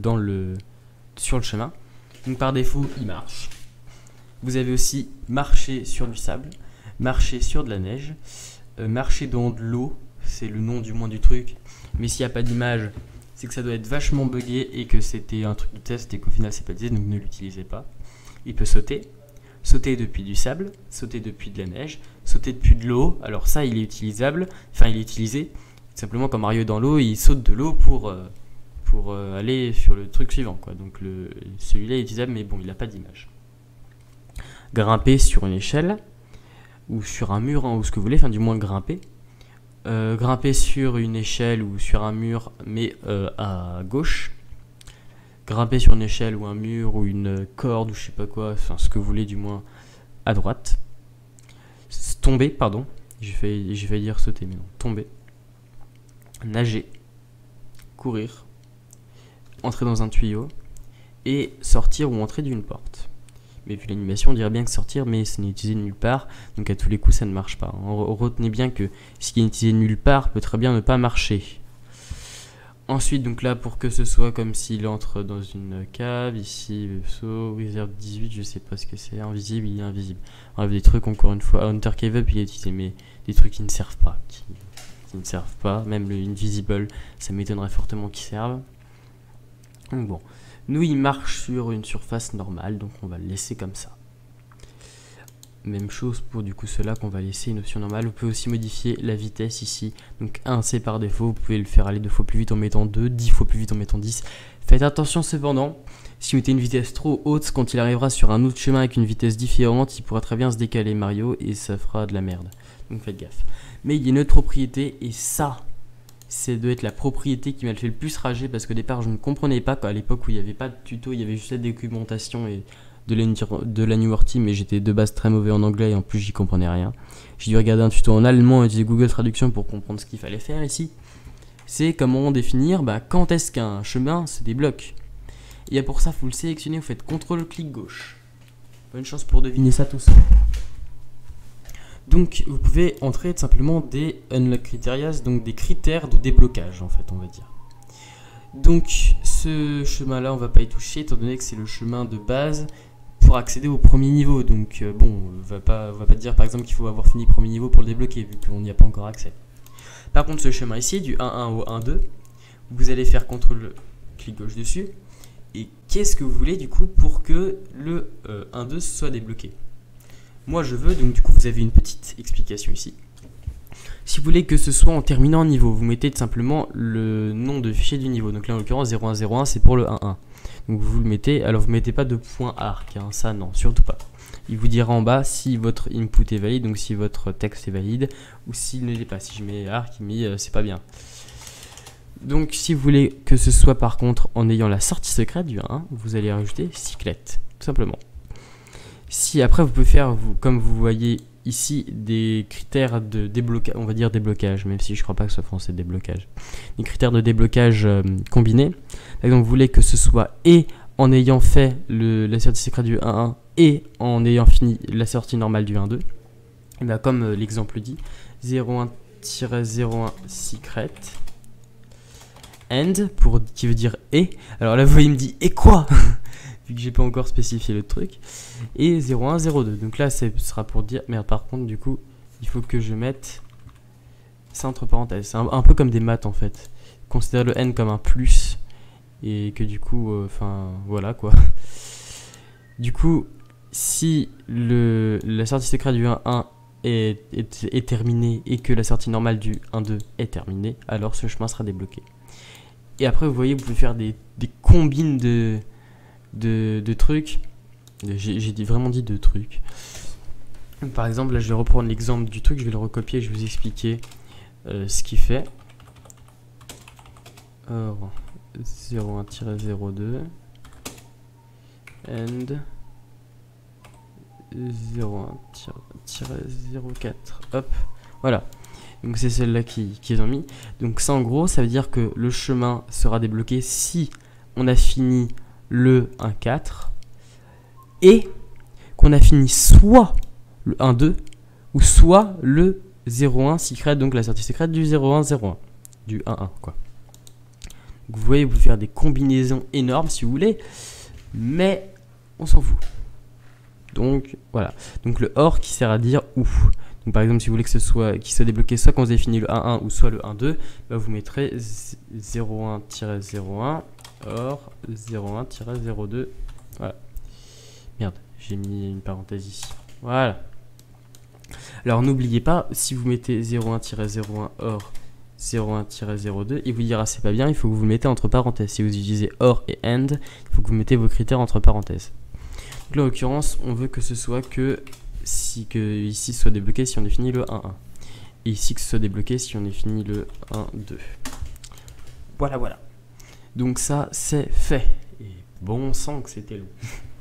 sur le chemin. Donc par défaut, il marche. Vous avez aussi marcher sur du sable, marcher sur de la neige, marcher dans de l'eau, c'est le nom du moins du truc. Mais s'il n'y a pas d'image, c'est que ça doit être vachement buggé et que c'était un truc de test et qu'au final c'est pas utilisé, donc ne l'utilisez pas. Il peut sauter. Sauter depuis du sable, sauter depuis de la neige, sauter depuis de l'eau. Alors ça, il est utilisable, enfin il est utilisé. Simplement quand Mario est dans l'eau, il saute de l'eau pour aller sur le truc suivant, quoi. Donc celui-là est utilisable, mais bon, il n'a pas d'image. Grimper sur une échelle ou sur un mur, hein, ou ce que vous voulez, enfin du moins grimper. Grimper sur une échelle ou sur un mur, mais à gauche. Grimper sur une échelle ou un mur ou une corde ou je sais pas quoi, enfin ce que vous voulez du moins, à droite. Tomber, pardon, j'ai failli dire sauter, mais non, tomber. Nager. Courir. Entrer dans un tuyau. Et sortir ou entrer d'une porte. Mais vu l'animation, on dirait bien que sortir, mais ce n'est utilisé nulle part, donc à tous les coups ça ne marche pas. Retenez bien que ce qui est utilisé nulle part peut très bien ne pas marcher. Ensuite, donc là, pour que ce soit comme s'il entre dans une cave, ici, le saut, réserve 18, je sais pas ce que c'est, invisible, il est invisible. Bref, des trucs, encore une fois, Hunter Cave Up, il est utilisé, mais des trucs qui ne servent pas, qui ne servent pas, même le Invisible, ça m'étonnerait fortement qu'ils servent. Donc bon, nous, il marche sur une surface normale, donc on va le laisser comme ça. Même chose pour du coup ceux-là qu'on va laisser une option normale. Vous pouvez aussi modifier la vitesse ici. Donc 1 c'est par défaut, vous pouvez le faire aller 2 fois plus vite en mettant 2, 10 fois plus vite en mettant 10. Faites attention cependant, si vous mettez une vitesse trop haute, quand il arrivera sur un autre chemin avec une vitesse différente, il pourra très bien se décaler Mario et ça fera de la merde. Donc faites gaffe. Mais il y a une autre propriété et ça doit être la propriété qui m'a fait le plus rager parce qu'au départ je ne comprenais pas, à l'époque où il n'y avait pas de tuto, il y avait juste la documentation et de la New Team, mais j'étais de base très mauvais en anglais et en plus j'y comprenais rien. J'ai dû regarder un tuto en allemand et utiliser Google Traduction pour comprendre ce qu'il fallait faire ici. C'est comment définir quand est-ce qu'un chemin se débloque. Et pour ça, vous le sélectionnez, vous faites CTRL-clic gauche. Bonne chance pour deviner ça tout seul. Donc vous pouvez entrer tout simplement des unlock criteria, donc des critères de déblocage en fait, on va dire. Donc ce chemin-là, on va pas y toucher étant donné que c'est le chemin de base pour accéder au premier niveau. Donc bon, on va pas dire par exemple qu'il faut avoir fini le premier niveau pour le débloquer vu qu'on n'y a pas encore accès. Par contre, ce chemin ici, du 1-1 au 1-2, vous allez faire CTRL clic gauche dessus. Et qu'est-ce que vous voulez du coup pour que le 1-2 soit débloqué? Moi je veux, donc du coup vous avez une petite explication ici. Si vous voulez que ce soit en terminant un niveau, vous mettez tout simplement le nom de fichier du niveau. Donc là en l'occurrence 0101 c'est pour le 1-1. Donc vous le mettez, alors vous ne mettez pas de point arc, hein, ça non, surtout pas. Il vous dira en bas si votre input est valide, donc si votre texte est valide, ou s'il ne l'est pas. Si je mets arc, il me dit c'est pas bien. Donc si vous voulez que ce soit par contre en ayant la sortie secrète du 1, vous allez rajouter cyclette, tout simplement. Si après vous pouvez faire, comme vous voyez ici, des critères de déblocage, on va dire déblocage, même si je crois pas que ce soit français déblocage. Des critères de déblocage combinés. Par exemple, vous voulez que ce soit et en ayant fait la sortie secrète du 1.1 et en ayant fini la sortie normale du 1.2. Et bien comme l'exemple dit, 01-01 secret end qui veut dire et. Alors là vous voyez il me dit et quoi vu que j'ai pas encore spécifié le truc. Et 0102. Donc là ce sera pour dire merde par contre du coup il faut que je mette ça entre parenthèses. C'est un peu comme des maths en fait. Considère le n comme un plus et que du coup enfin voilà quoi. Du coup si la sortie secrète du 1.1 est terminée et que la sortie normale du 1.2 est terminée, alors ce chemin sera débloqué. Et après vous voyez vous pouvez faire des combines de trucs. J'ai vraiment dit de trucs. Par exemple là je vais reprendre l'exemple du truc, je vais le recopier et je vais vous expliquer ce qu'il fait. Alors 01-02 and 01-04 hop voilà. Donc c'est celle-là qu'ils ont mis. Donc ça en gros ça veut dire que le chemin sera débloqué si on a fini le 1.4 et qu'on a fini soit le 1.2 ou soit le 0.1 secret, donc la sortie secrète du 0.1.0.1 du 1.1 quoi. Donc vous voyez vous pouvez faire des combinaisons énormes si vous voulez, mais on s'en fout. Donc voilà, donc le OR qui sert à dire où. Donc par exemple si vous voulez que ce soit qu'il soit débloqué soit quand vous avez fini le 1.1 ou soit le 1.2, bah vous mettrez 01-01 OR 01-02. Voilà. Merde, j'ai mis une parenthèse ici. Voilà. Alors n'oubliez pas, si vous mettez 01-01 OR 01-02, il vous dira c'est pas bien, il faut que vous le mettez entre parenthèses. Si vous utilisez OR et AND, il faut que vous mettez vos critères entre parenthèses. Donc là en l'occurrence, on veut que ce soit que ici soit débloqué si on a fini le 1.1. Et ici que ce soit débloqué si on a fini le 1.2. Voilà, voilà. Donc ça, c'est fait. Et bon sang que c'était long.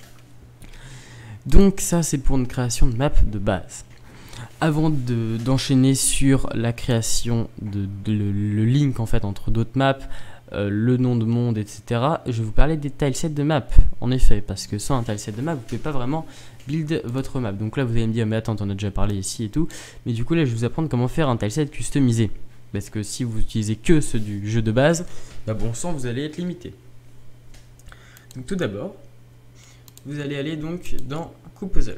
Donc ça, c'est pour une création de map de base. Avant d'enchaîner sur la création le link en fait entre d'autres maps, le nom de monde, etc., je vais vous parler des tilesets de map. En effet, parce que sans un tileset de map, vous ne pouvez pas vraiment build votre map. Donc là, vous allez me dire, mais attends, on a déjà parlé ici et tout. Mais du coup, là, je vais vous apprendre comment faire un tileset customisé. Parce que si vous utilisez que ceux du jeu de base, bah bon sang, vous allez être limité. Donc tout d'abord, vous allez aller donc dans Composer.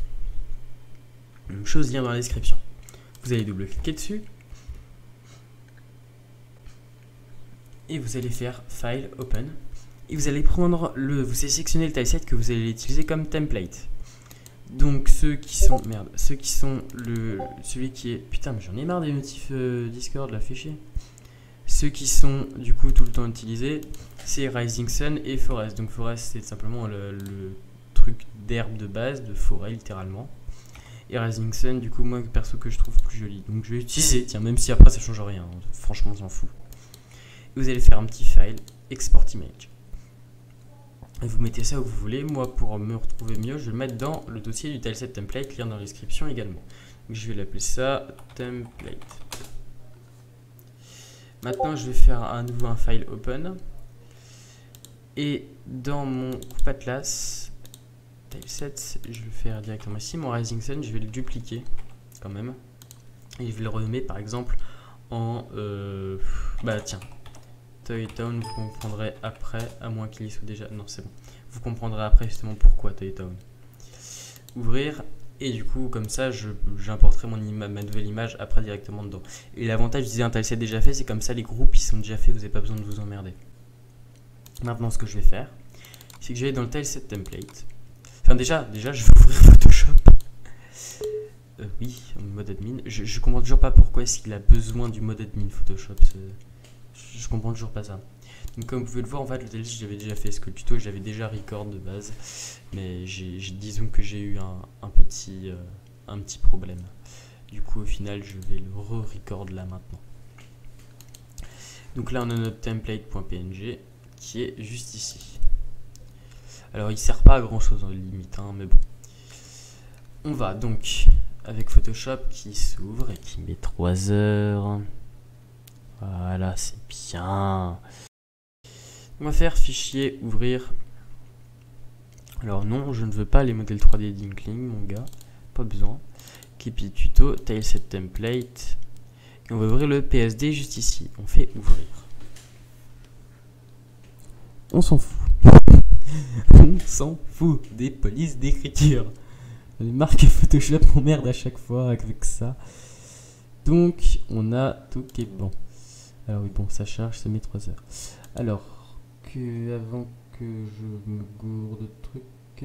Une chose lien dans la description. Vous allez double-cliquer dessus. Et vous allez faire File, Open. Et vous allez prendre vous allez sélectionner le tileset que vous allez utiliser comme template. Donc ceux qui sont, celui qui est, putain mais j'en ai marre des notifs Discord, la fait chier. Ceux qui sont du coup tout le temps utilisés, c'est Rising Sun et Forest. Donc Forest c'est simplement le truc d'herbe de base, de forêt littéralement. Et Rising Sun du coup moi perso que je trouve plus joli. Donc je vais utiliser, tiens même si après ça change rien, franchement j'en fous. Et vous allez faire un petit file, Export Image. Et vous mettez ça où vous voulez. Moi, pour me retrouver mieux, je vais le mettre dans le dossier du tileset template, lien dans la description également. Donc, je vais l'appeler ça template. Maintenant, je vais faire à nouveau un file open. Et dans mon coupe atlas, tileset, je vais le faire directement ici. Mon Rising Sun, je vais le dupliquer quand même. Et je vais le renommer par exemple en. Bah tiens. Toy Town, vous comprendrez après, à moins qu'il y soit déjà... Non, c'est bon. Vous comprendrez après justement pourquoi Toy Town. Ouvrir, et du coup, comme ça, j'importerai ma nouvelle image après directement dedans. Et l'avantage d'utiliser un tileset déjà fait, c'est comme ça, les groupes, ils sont déjà faits, vous n'avez pas besoin de vous emmerder. Maintenant, ce que je vais faire, c'est que je vais dans le tileset template. Enfin, déjà, je vais ouvrir Photoshop. Oui, mode admin. Je comprends toujours pas pourquoi est-ce qu'il a besoin du mode admin Photoshop. Je comprends toujours pas ça. Donc comme vous pouvez le voir, en fait, le tileset, j'avais déjà fait ce que le tuto, j'avais déjà record de base. Mais disons que j'ai eu un petit problème. Du coup, au final, je vais le re-record là maintenant. Donc là, on a notre template.png qui est juste ici. Alors, il sert pas à grand chose en limite, hein, mais bon. On va donc avec Photoshop qui s'ouvre et qui met 3 heures. Voilà, c'est bien. On va faire fichier, ouvrir. Alors non, je ne veux pas les modèles 3D d'Inkling, mon gars. Pas besoin. Keep it tuto, tileset template. Et on va ouvrir le PSD juste ici. On fait ouvrir. On s'en fout. On s'en fout des polices d'écriture. Les marques Photoshop m'emmerdent à chaque fois avec ça. Donc, on a tout qui est bon. Alors oui, bon, ça charge, ça met 3 heures. Alors, avant que je me gourde de trucs...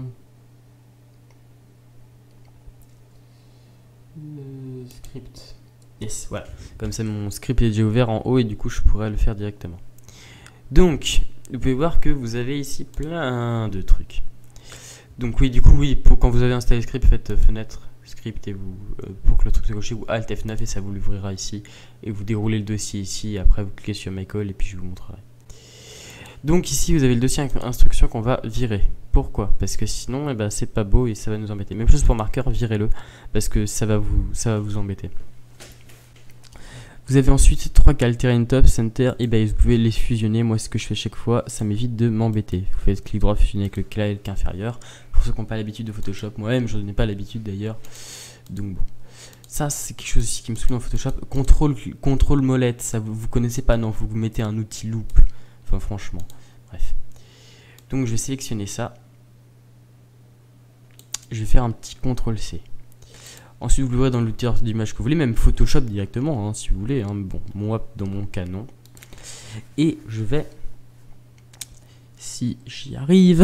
script. Yes, voilà. Comme ça, mon script est déjà ouvert en haut et du coup, je pourrais le faire directement. Donc, vous pouvez voir que vous avez ici plein de trucs. Donc oui, du coup, oui, quand vous avez installé le script, faites fenêtre, script et vous, pour que le truc se coche, ou Alt F9 et ça vous l'ouvrira ici. Et vous déroulez le dossier ici, et après vous cliquez sur My Call et puis je vous montrerai. Donc ici, vous avez le dossier instruction qu'on va virer. Pourquoi? Parce que sinon, eh ben, c'est pas beau et ça va nous embêter. Même chose pour marqueur, virez-le, parce que ça va vous embêter. Vous avez ensuite 3 cales, terrain, top, center, et ben vous pouvez les fusionner. Moi, ce que je fais chaque fois, ça m'évite de m'embêter. Vous faites clic droit, fusionner avec le calque inférieur. Pour ceux qui n'ont pas l'habitude de Photoshop, moi-même, je n'en ai pas l'habitude d'ailleurs. Donc bon, ça c'est quelque chose aussi qui me saoule en Photoshop. Contrôle molette, ça vous connaissez pas, non, vous mettez un outil loop. Enfin, franchement, bref. Donc je vais sélectionner ça. Je vais faire un petit CTRL C. Ensuite, vous l'ouvrez dans l'outil d'image que vous voulez, même Photoshop directement, hein, si vous voulez. Hein. Bon, moi, dans mon cas, non. Et je vais, si j'y arrive,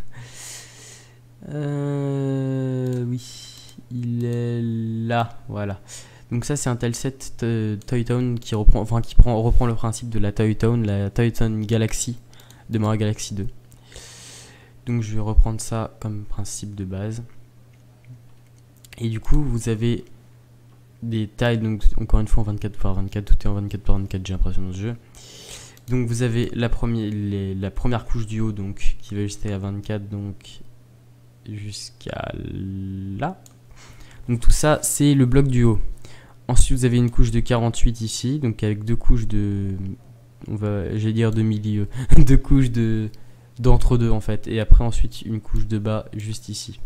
oui, il est là, voilà. Donc ça, c'est un tileset Toy Town qui reprend, reprend le principe de la Toy Town Galaxy de Mario Galaxy 2. Donc je vais reprendre ça comme principe de base. Et du coup, vous avez des tailles, donc encore une fois en 24 par 24, tout est en 24 par 24, j'ai l'impression dans ce jeu. Donc vous avez la première couche du haut, donc qui va jusqu'à 24, donc jusqu'à là. Donc tout ça, c'est le bloc du haut. Ensuite, vous avez une couche de 48 ici, donc avec deux couches de, j'allais dire de milieu, deux couches d'entre deux en fait, et après ensuite une couche de bas juste ici.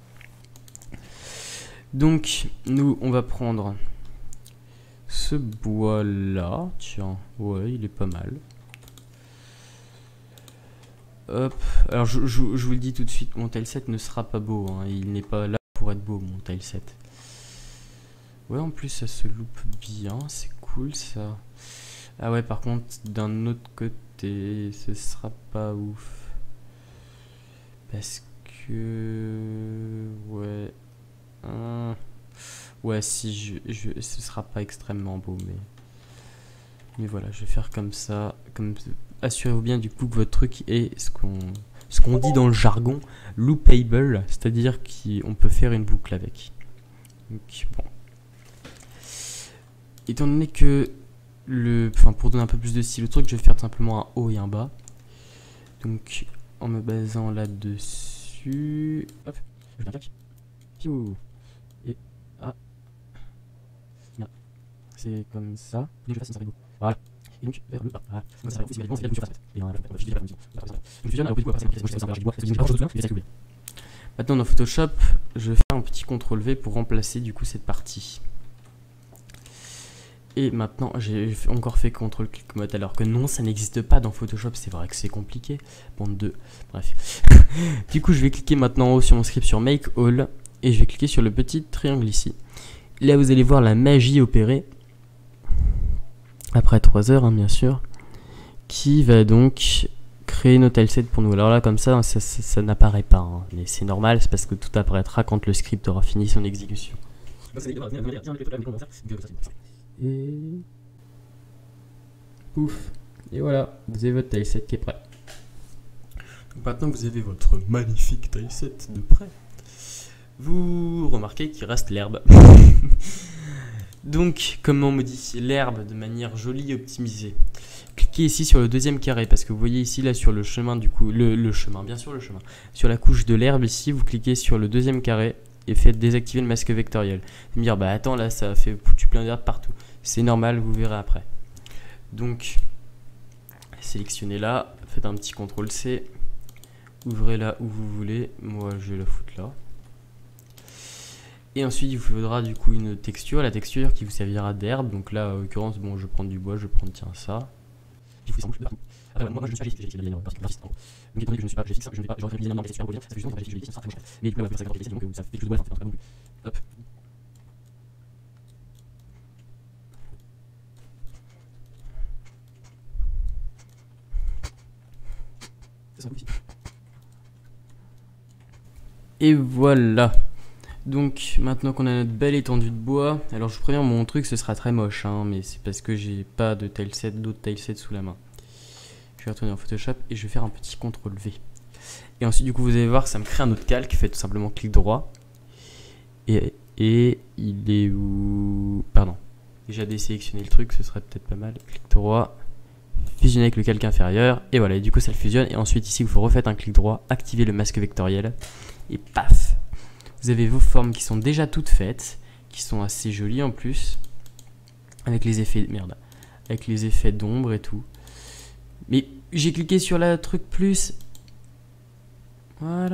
Donc, nous, on va prendre ce bois-là. Tiens, ouais, il est pas mal. Hop. Alors, je vous le dis tout de suite, mon tileset ne sera pas beau. Hein. Il n'est pas là pour être beau, mon tileset. Ouais, en plus, ça se loupe bien. C'est cool, ça. Ah ouais, par contre, d'un autre côté, ce sera pas ouf. Parce que... Ouais... Ouais, si ce sera pas extrêmement beau, mais voilà, je vais faire comme ça. Assurez-vous bien du coup que votre truc est ce qu'on dit dans le jargon loopable, c'est-à-dire qu'on peut faire une boucle avec. Donc bon, étant donné que pour donner un peu plus de style au truc, je vais faire tout simplement un haut et un bas. Donc en me basant là-dessus, hop, je viens clac. Et c'est comme ça. Donc je fasse ça beau. Voilà. Et donc vers le bas. Voilà. Donc ça va aussi c'est la couche et on va faire la donc fusionne alors du coup après c'est bois, maintenant dans Photoshop, je vais faire un petit CTRL V pour remplacer du coup cette partie. Et maintenant, j'ai encore fait CTRL-clic mode, alors que non, ça n'existe pas dans Photoshop. C'est vrai que c'est compliqué. Bande de... Bref. Du coup, je vais cliquer maintenant en haut sur mon script sur Make All. Et je vais cliquer sur le petit triangle ici. Là, vous allez voir la magie opérer. Après 3 heures, hein, bien sûr. Qui va donc créer nos tilesets pour nous. Alors là, comme ça, ça n'apparaît pas. Hein. Mais c'est normal, c'est parce que tout apparaîtra quand le script aura fini son exécution. Et... Pouf. Et voilà, vous avez votre tileset qui est prêt. Donc maintenant que vous avez votre magnifique tileset de prêt, vous remarquez qu'il reste l'herbe. Donc, comment modifier l'herbe de manière jolie et optimisée? Cliquez ici sur le deuxième carré, parce que vous voyez ici, là, sur le chemin, du coup, le chemin, bien sûr, le chemin. Sur la couche de l'herbe, ici, vous cliquez sur le deuxième carré et faites désactiver le masque vectoriel. Vous allez me dire, bah attends, là, ça fait foutu plein d'herbe partout. C'est normal, vous verrez après. Donc, sélectionnez là, faites un petit CTRL-C, ouvrez là où vous voulez. Moi, je vais la foutre là. Et ensuite, il vous faudra du coup une texture, la texture qui vous servira d'herbe. Donc là, en l'occurrence, bon, je vais prendre du bois, je vais prendre, tiens, ça. Moi, je ne suis pas GFX, j'ai donc étant donné que je ne suis pas GFX, je ne vais pas, j'aurais fait évidemment les textures ça fait justement que GFX, ça sera très moche. Mais du coup, là, vous avez ça donc ça fait quelque chose de bois, ça fait pas non plus. Hop. Et voilà. Donc maintenant qu'on a notre belle étendue de bois, alors je vous préviens, mon truc ce sera très moche, hein, mais c'est parce que j'ai pas de tileset, d'autres tilesets sous la main. Je vais retourner en Photoshop et je vais faire un petit CTRL-V. Et ensuite du coup vous allez voir, ça me crée un autre calque, faites tout simplement clic droit. Et il est où? Pardon, déjà désélectionner le truc, ce serait peut-être pas mal. Clic droit, fusionner avec le calque inférieur, et voilà, et du coup ça le fusionne. Et ensuite ici vous refaites un clic droit, activer le masque vectoriel, et paf! Vous avez vos formes qui sont déjà toutes faites, qui sont assez jolies en plus, avec les effets, merde, avec les effets d'ombre et tout. Mais j'ai cliqué sur la truc plus, voilà.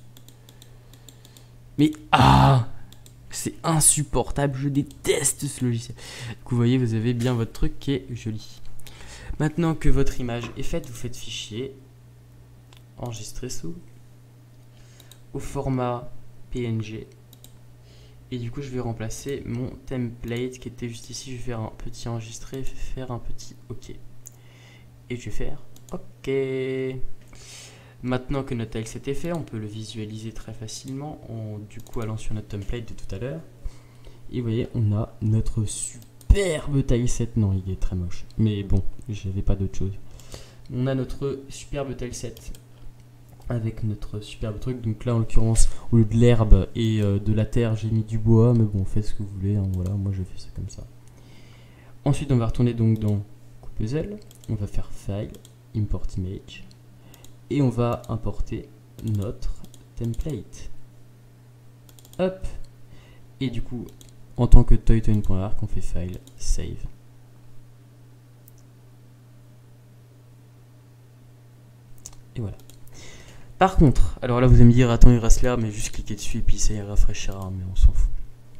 Mais c'est insupportable, je déteste ce logiciel. Du coup, vous voyez, vous avez bien votre truc qui est joli. Maintenant que votre image est faite, vous faites fichier, enregistrer sous, au format PNG. Et du coup, je vais remplacer mon template qui était juste ici. Je vais faire un petit enregistrer, faire un petit OK. Et je vais faire OK. Maintenant que notre tileset est fait, on peut le visualiser très facilement en du coup allant sur notre template de tout à l'heure. Et vous voyez, on a notre superbe tileset. Non, il est très moche. Mais bon, j'avais pas d'autre chose. On a notre superbe tileset avec notre superbe truc. Donc là en l'occurrence au lieu de l'herbe et de la terre j'ai mis du bois, mais bon faites ce que vous voulez, hein, voilà, moi je fais ça comme ça. Ensuite on va retourner donc dans coupe-puzzle, on va faire file, import image et on va importer notre template. Hop, et du coup en tant que toytoon.arc on fait file, save. Et voilà. Par contre, alors là vous allez me dire, attends il reste là, mais juste cliquer dessus et puis ça y rafraîchira, mais on s'en fout.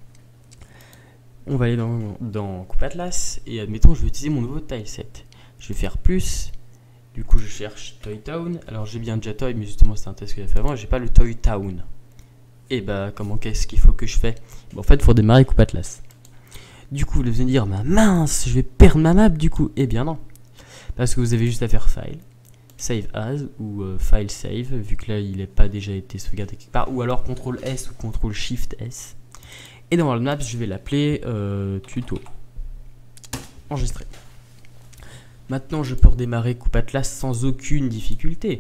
On va aller dans Coupe Atlas et admettons je vais utiliser mon nouveau tileset. Je vais faire plus, du coup je cherche Toy Town. Alors j'ai bien déjà Toy, mais justement c'est un test que j'ai fait avant, j'ai pas le Toy Town. Et bah comment qu'est-ce qu'il faut que je fais? Bon, en fait il faut démarrer Coupe Atlas. Du coup vous allez me dire, bah mince, je vais perdre ma map du coup. Eh bien non, parce que vous avez juste à faire File, Save As ou File Save, vu que là il n'a pas déjà été sauvegardé quelque part, ou alors CTRL S ou CTRL Shift S. Et dans le map, je vais l'appeler tuto. Enregistrer. Maintenant, je peux redémarrer Coupe Atlas sans aucune difficulté.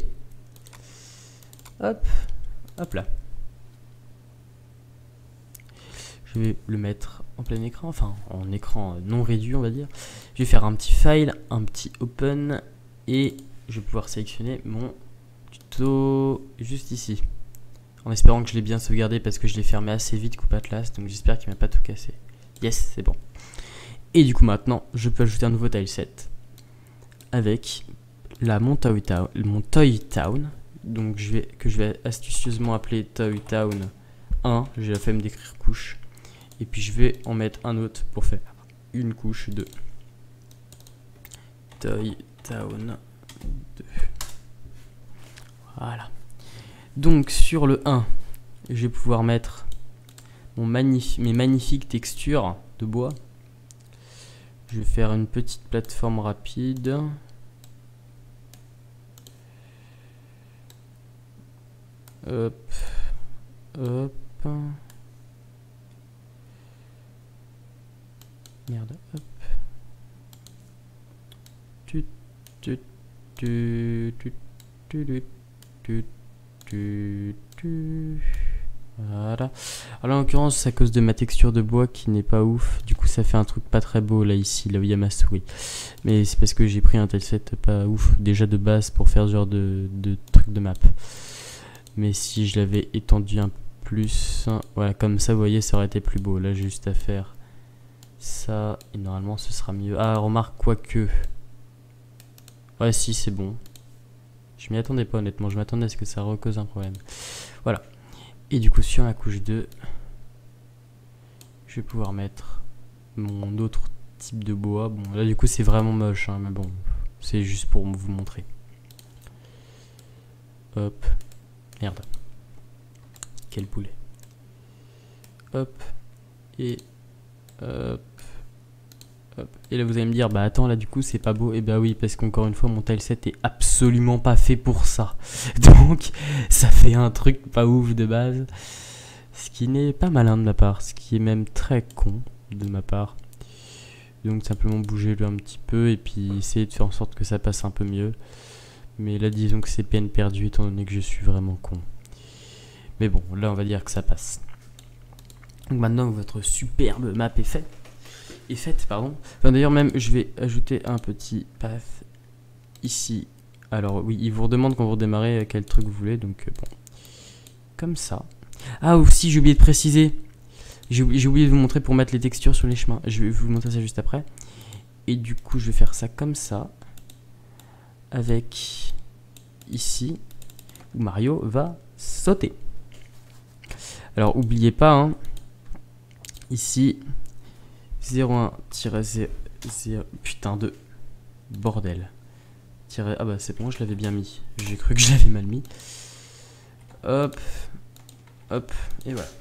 Hop, hop là. Je vais le mettre en plein écran, enfin en écran non réduit, on va dire. Je vais faire un petit file, un petit open, et je vais pouvoir sélectionner mon tuto juste ici. En espérant que je l'ai bien sauvegardé parce que je l'ai fermé assez vite Coupe Atlas, donc j'espère qu'il ne m'a pas tout cassé. Yes, c'est bon. Et du coup maintenant, je peux ajouter un nouveau tileset avec mon Toy Town. Donc je vais astucieusement appeler Toy Town 1. J'ai la flemme d'écrire couche. Et puis je vais en mettre un autre pour faire une couche de Toy Town 2. Voilà. Donc sur le 1, je vais pouvoir mettre mes magnifiques textures de bois. Je vais faire une petite plateforme rapide. Hop, hop. Merde, hop. Voilà. Alors en l'occurrence, c'est à cause de ma texture de bois qui n'est pas ouf. Du coup, ça fait un truc pas très beau là, ici, là où il y a ma souris. Mais c'est parce que j'ai pris un tileset pas ouf déjà de base pour faire ce genre de truc de map. Mais si je l'avais étendu un peu plus, voilà, comme ça, vous voyez, ça aurait été plus beau. Là, j'ai juste à faire ça et normalement, ce sera mieux. Ah, remarque, quoique. Ouais, si, c'est bon. Je m'y attendais pas, honnêtement. Je m'attendais à ce que ça recause un problème. Voilà. Et du coup, sur la couche 2, je vais pouvoir mettre mon autre type de bois. Bon, là, du coup, c'est vraiment moche, hein, mais bon, c'est juste pour vous montrer. Hop. Merde. Quel poulet. Hop. Et hop. Hop. Et là, vous allez me dire, bah attends, là, du coup, c'est pas beau. Et bah oui, parce qu'encore une fois, mon tileset est absolument pas fait pour ça. Donc, ça fait un truc pas ouf de base. Ce qui n'est pas malin de ma part. Ce qui est même très con de ma part. Donc, simplement bouger-le un petit peu. Et puis, essayer de faire en sorte que ça passe un peu mieux. Mais là, disons que c'est peine perdue, étant donné que je suis vraiment con. Mais bon, là, on va dire que ça passe. Donc, maintenant que votre superbe map est faite. Pardon. Enfin, d'ailleurs, même, je vais ajouter un petit path ici. Alors, oui, il vous redemande quand vous redémarrez quel truc vous voulez. Donc, bon. Comme ça. Ah, aussi, j'ai oublié de préciser. J'ai oublié de vous montrer pour mettre les textures sur les chemins. Je vais vous montrer ça juste après. Et du coup, je vais faire ça comme ça. Avec ici où Mario va sauter. Alors oubliez pas, hein, ici 01-0, putain de bordel. Ah bah c'est bon, je l'avais bien mis. J'ai cru que je l'avais mal mis. Hop, hop, et voilà.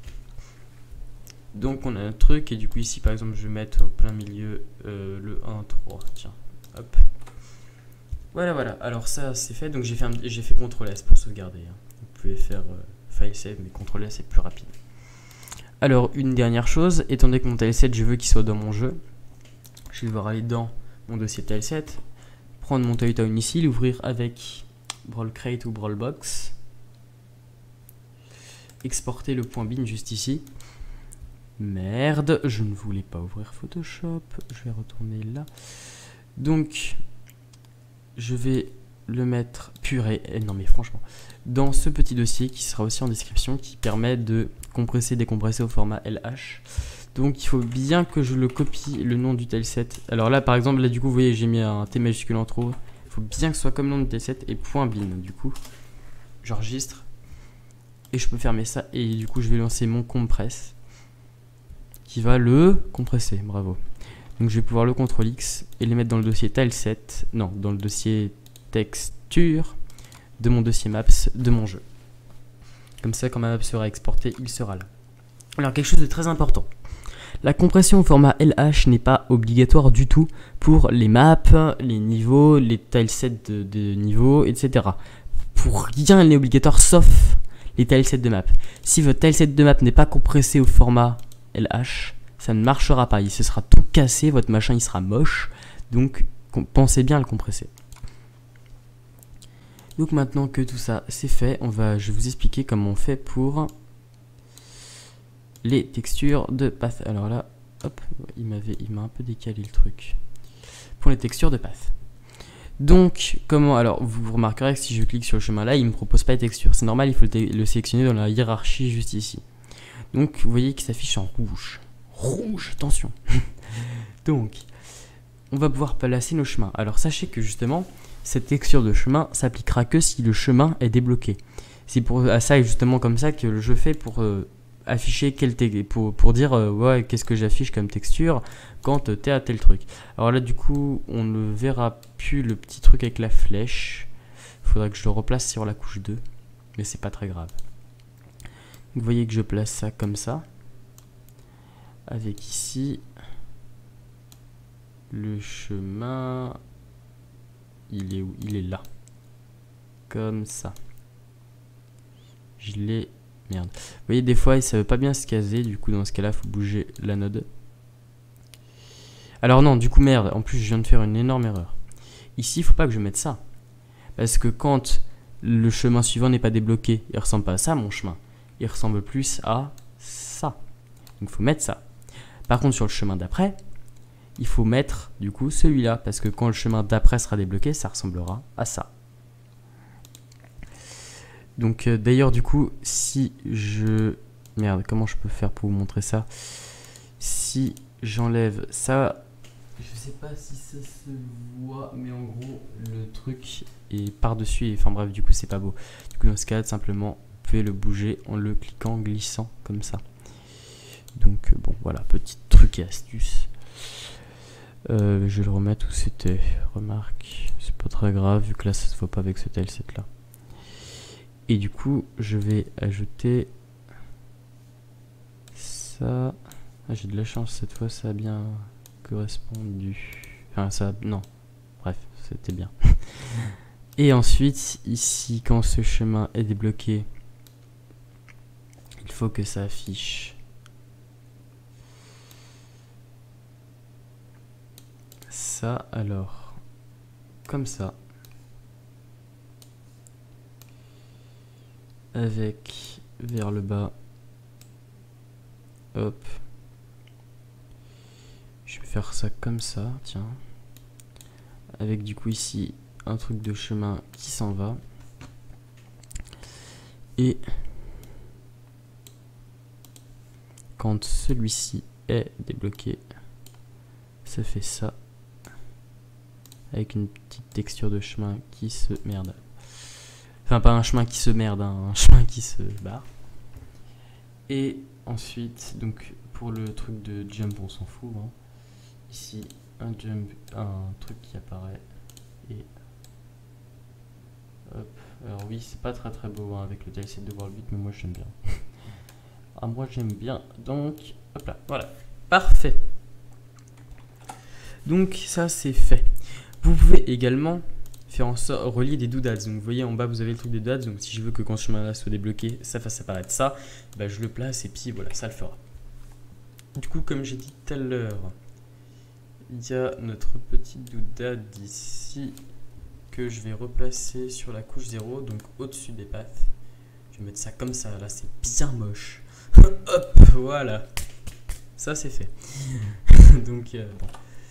Donc on a un truc, et du coup ici par exemple je vais mettre au plein milieu le 1-3. Tiens, hop. Voilà, alors ça c'est fait, donc j'ai fait CTRL S pour sauvegarder. Hein. Vous pouvez faire file save, mais CTRL S est plus rapide. Alors une dernière chose, étant donné que mon tileset je veux qu'il soit dans mon jeu, je vais devoir aller dans mon dossier tileset, prendre mon Town ici, l'ouvrir avec Brawl Crate ou Brawl Box, exporter le .bin juste ici. Merde, je ne voulais pas ouvrir Photoshop, je vais retourner là. Donc je vais le mettre purée, non mais franchement, dans ce petit dossier qui sera aussi en description, qui permet de compresser, décompresser au format LH. Donc il faut bien que je le copie le nom du tileset. Alors là par exemple, là du coup vous voyez j'ai mis un T majuscule en trop. Il faut bien que ce soit comme nom du tileset et .bin. Du coup j'enregistre et je peux fermer ça et du coup je vais lancer mon compress qui va le compresser, bravo. Donc je vais pouvoir le CTRL X et les mettre dans le dossier tileset, non, dans le dossier texture de mon dossier maps de mon jeu. Comme ça, quand ma map sera exportée, il sera là. Alors quelque chose de très important. La compression au format LH n'est pas obligatoire du tout pour les maps, les niveaux, les tilesets de niveaux, etc. Pour rien, elle n'est obligatoire sauf les tilesets de map. Si votre tileset de map n'est pas compressé au format LH, ça ne marchera pas, il se sera tout cassé, votre machin il sera moche, donc pensez bien à le compresser. Donc maintenant que tout ça c'est fait, je vais vous expliquer comment on fait pour les textures de path. Alors là, hop, il m'a un peu décalé le truc. Pour les textures de path. Donc, comment, alors vous remarquerez que si je clique sur le chemin là, il ne me propose pas les textures. C'est normal, il faut le sélectionner dans la hiérarchie juste ici. Donc, vous voyez qu'il s'affiche en rouge. Rouge, attention. Donc, on va pouvoir placer nos chemins. Alors, sachez que justement, cette texture de chemin s'appliquera que si le chemin est débloqué. C'est pour ça, justement, comme ça que le jeu fait pour afficher pour dire ouais, qu'est-ce que j'affiche comme texture quand tu es à tel truc. Alors là, du coup, on ne verra plus le petit truc avec la flèche. Il faudra que je le replace sur la couche 2, mais c'est pas très grave. Vous voyez que je place ça comme ça, avec ici le chemin. Il est où? Il est là, comme ça. Je l'ai. Merde. Vous voyez, des fois, ça veut pas bien se caser. Du coup, dans ce cas-là, il faut bouger la node. Alors non, du coup, merde. En plus, je viens de faire une énorme erreur. Ici, il faut pas que je mette ça. Parce que quand le chemin suivant n'est pas débloqué, il ressemble pas à ça, mon chemin. Il ressemble plus à ça. Donc, il faut mettre ça. Par contre, sur le chemin d'après, il faut mettre, du coup, celui-là. Parce que quand le chemin d'après sera débloqué, ça ressemblera à ça. Donc d'ailleurs du coup si je... Merde, comment je peux faire pour vous montrer ça? Si j'enlève ça, je sais pas si ça se voit, mais en gros le truc est par-dessus, enfin bref, du coup c'est pas beau. Du coup dans ce cas simplement vous pouvez le bouger en le cliquant, glissant comme ça. Donc bon voilà, petit truc et astuce. Je vais le remettre où c'était. Remarque, c'est pas très grave vu que là ça se voit pas avec ce tileset là. Et du coup, je vais ajouter ça. Ah, j'ai de la chance, cette fois ça a bien correspondu. Enfin, ça. Non. Bref, c'était bien. Et ensuite, ici, quand ce chemin est débloqué, il faut que ça affiche ça. Alors, comme ça. Avec vers le bas, hop, je vais faire ça comme ça, tiens, avec du coup ici un truc de chemin qui s'en va, et quand celui-ci est débloqué, ça fait ça, avec une petite texture de chemin qui se merde. Enfin, pas un chemin qui se merde, hein, un chemin qui se barre. Et ensuite, donc pour le truc de jump, on s'en fout. Hein. Ici, un jump, un truc qui apparaît. Et hop. Alors oui, c'est pas très très beau hein, avec le tileset de World 8, mais moi j'aime bien. Ah, moi j'aime bien. Donc, hop là, voilà. Parfait. Donc ça c'est fait. Vous pouvez également faire en sorte relier des doodads. Donc vous voyez en bas vous avez le truc des doodads. Donc si je veux que quand ce chemin là soit débloqué, ça fasse apparaître ça, bah, je le place et puis voilà, ça le fera. Du coup, comme j'ai dit tout à l'heure, il y a notre petit doodad ici que je vais replacer sur la couche 0, donc au-dessus des pattes. Je vais mettre ça comme ça, là c'est bien moche. Hop, voilà. Ça c'est fait. Donc bon.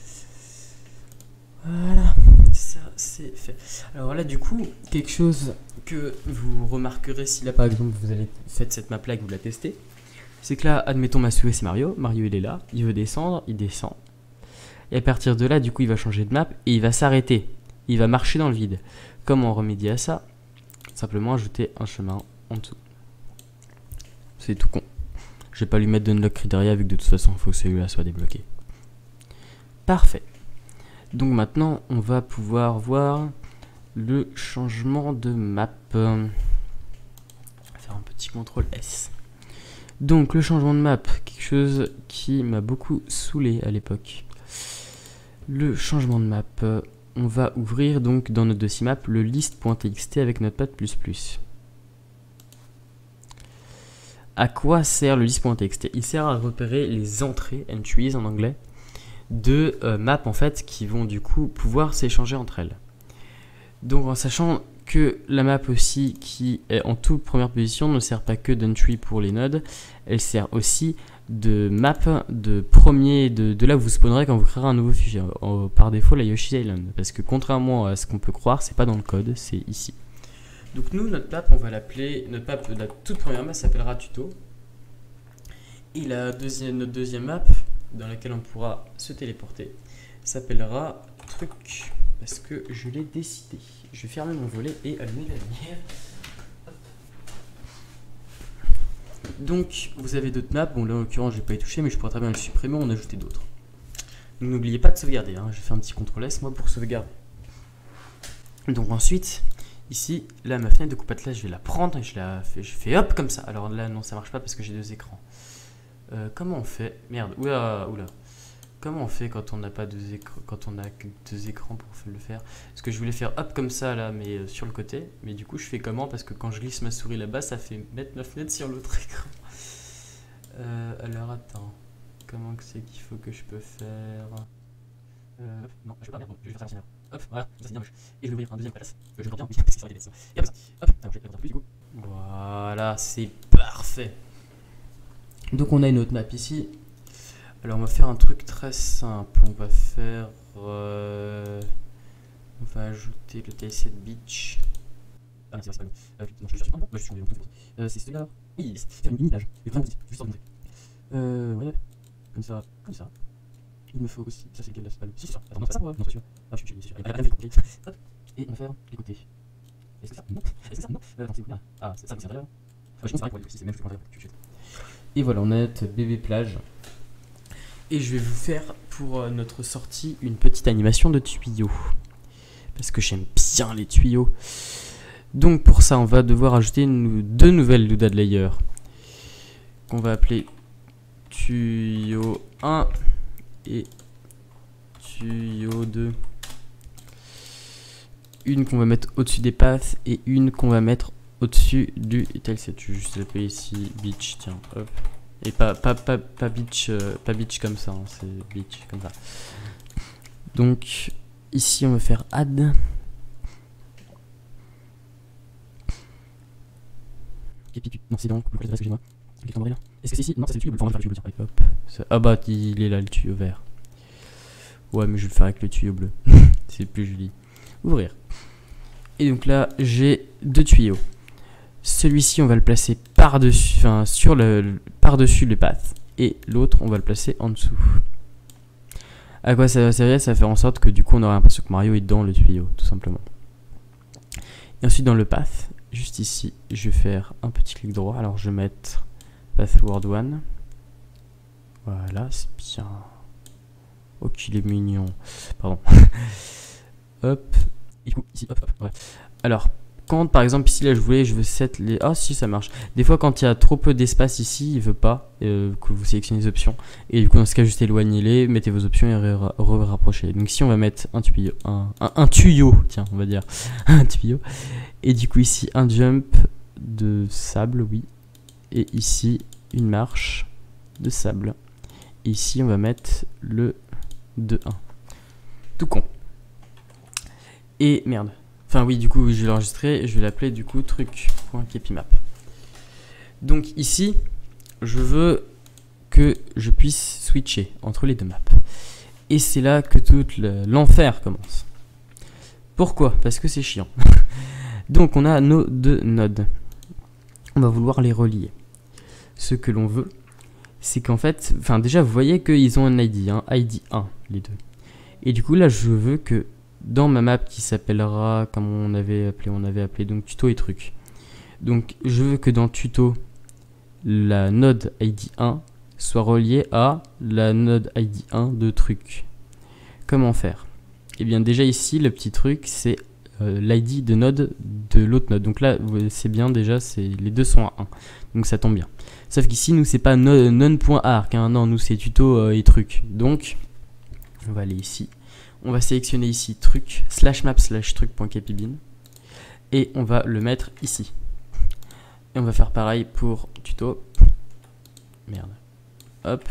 Voilà, ça c'est fait. Alors là du coup, quelque chose que vous remarquerez si là par exemple vous avez fait cette map là et que vous la testez, c'est que là, admettons ma souhait c'est Mario, Mario il est là, il veut descendre, il descend. Et à partir de là, du coup il va changer de map et il va s'arrêter, il va marcher dans le vide. Comment remédier à ça? Simplement ajouter un chemin en dessous. C'est tout con. Je vais pas lui mettre d'unlock criteria vu que de toute façon il faut que celui-là soit débloqué. Parfait. Donc maintenant, on va pouvoir voir le changement de map. On va faire un petit CTRL S. Donc le changement de map, quelque chose qui m'a beaucoup saoulé à l'époque. Le changement de map, on va ouvrir donc dans notre dossier map le list.txt avec Notepad++. À quoi sert le list.txt? Il sert à repérer les entrées, entries en anglais, de maps en fait qui vont du coup pouvoir s'échanger entre elles. Donc en sachant que la map aussi qui est en toute première position ne sert pas que d'entry pour les nodes, elle sert aussi de map de premier de là où vous spawnerez quand vous créerez un nouveau fichier. Par défaut la Yoshi's Island, parce que contrairement à ce qu'on peut croire, c'est pas dans le code, c'est ici. Donc nous notre map on va l'appeler, notre map la toute première map s'appellera tuto. Et notre deuxième map dans laquelle on pourra se téléporter s'appellera truc, parce que je l'ai décidé. Je vais fermer mon volet et allumer la lumière. Donc vous avez d'autres maps, bon là en l'occurrence je vais pas y toucher mais je pourrais très bien le supprimer ou en ajouter d'autres. Donc n'oubliez pas de sauvegarder, hein. Je fais un petit CTRL S moi pour sauvegarder. Donc ensuite, ici, là ma fenêtre de coupe atlas je vais la prendre et je fais hop comme ça. Alors là non ça marche pas parce que j'ai deux écrans. Comment on fait? Merde, oula. Comment on fait quand on n'a pas deux écrans, quand on a que deux écrans pour le faire? Parce que je voulais faire hop comme ça là, mais sur le côté. Mais du coup, je fais comment? Parce que quand je glisse ma souris là-bas, ça fait mettre ma fenêtre sur l'autre écran. Alors attends, comment c'est qu'il faut que je peux faire? Non, je peux pas. Merde, je vais faire ça. Hop, voilà, ça c'est bien moche. Et je vais ouvrir un deuxième place. Je reviens, oui, parce que ça aurait été bête. Et hop, ça. Hop, alors je vais faire plus du coup. Voilà, c'est parfait. Donc on a une autre map ici. Alors on va faire un truc très simple, on va faire on va ajouter le TLC Beach. Ah c'est pas non, je suis sur un peu, je suis c'est celui-là. Oui, c'est une mini plage. Et vraiment juste en ouais, comme ça. Il me faut aussi, ça c'est quel là, c'est pas le. Si c'est ça. Attends, non, c'est pas ça, non, c'est sûr. Ah je suis sûr. Elle a compliqué. Hop. Et on va faire les côtés. Est-ce que ça? Non. Est-ce que ça? Non. Attends, c'est où là? Ah, c'est ça, c'est intérieur. Je pense que c'est vrai pour les c'est même que je Et voilà, on a notre bébé plage. Et je vais vous faire pour notre sortie une petite animation de tuyaux. Parce que j'aime bien les tuyaux. Donc pour ça, on va devoir ajouter deux nouvelles Doodad Layer. Qu'on va appeler tuyau 1 et tuyau 2. Une qu'on va mettre au-dessus des paths et une qu'on va mettre au-dessus du TLC. Je vais juste l'appeler ici beach, tiens, hop. Et pas beach comme ça, hein, c'est beach comme ça. Donc ici on va faire add. Non c'est donc, excusez-moi. Est-ce que c'est ici? Non c'est le tuyau, hop. Ah bah il est là le tuyau vert. Ouais mais je vais le faire avec le tuyau bleu. C'est plus joli. Ouvrir. Et donc là j'ai deux tuyaux. Celui-ci on va le placer par-dessus, enfin sur le par-dessus le path, et l'autre on va le placer en dessous. À quoi ça va servir? Ça va faire en sorte que du coup on aura l'impression que Mario est dans le tuyau, tout simplement. Et ensuite dans le path, juste ici, je vais faire un petit clic droit. Alors je vais mettre Pathword 1. Voilà, c'est bien. Oh qu'il est mignon. Pardon. Hop. Ici, hop, ouais. Alors quand par exemple ici là je veux set les... Ah si ça marche. Des fois quand il y a trop peu d'espace ici il veut pas que vous sélectionnez les options. Et du coup dans ce cas juste éloignez-les, mettez vos options et rapprochez. Donc ici on va mettre un tuyau, un tuyau, tiens on va dire un tuyau. Et du coup ici un jump de sable, oui. Et ici une marche de sable. Et ici on va mettre le 2-1. Tout con. Et merde. Enfin oui, du coup je vais l'enregistrer et je vais l'appeler du coup truc.kepimap. Donc ici, je veux que je puisse switcher entre les deux maps. Et c'est là que tout l'enfer commence. Pourquoi? Parce que c'est chiant. Donc on a nos deux nodes. On va vouloir les relier. Ce que l'on veut, c'est qu'en fait, enfin déjà vous voyez qu'ils ont un ID, hein, ID 1 les deux. Et du coup là je veux que dans ma map qui s'appellera, comme on avait appelé donc tuto et truc. Donc je veux que dans tuto, la node ID 1 soit reliée à la node ID 1 de truc. Comment faire? Et bien déjà ici, le petit truc, c'est l'ID de node de l'autre node. Donc là, c'est bien déjà, les deux sont à 1. Donc ça tombe bien. Sauf qu'ici, nous, c'est pas non.arc, hein, non, nous, c'est tuto et truc. Donc, on va aller ici. On va sélectionner ici truc, /map/truc.kpbin. Et on va le mettre ici. Et on va faire pareil pour tuto. Merde. Hop.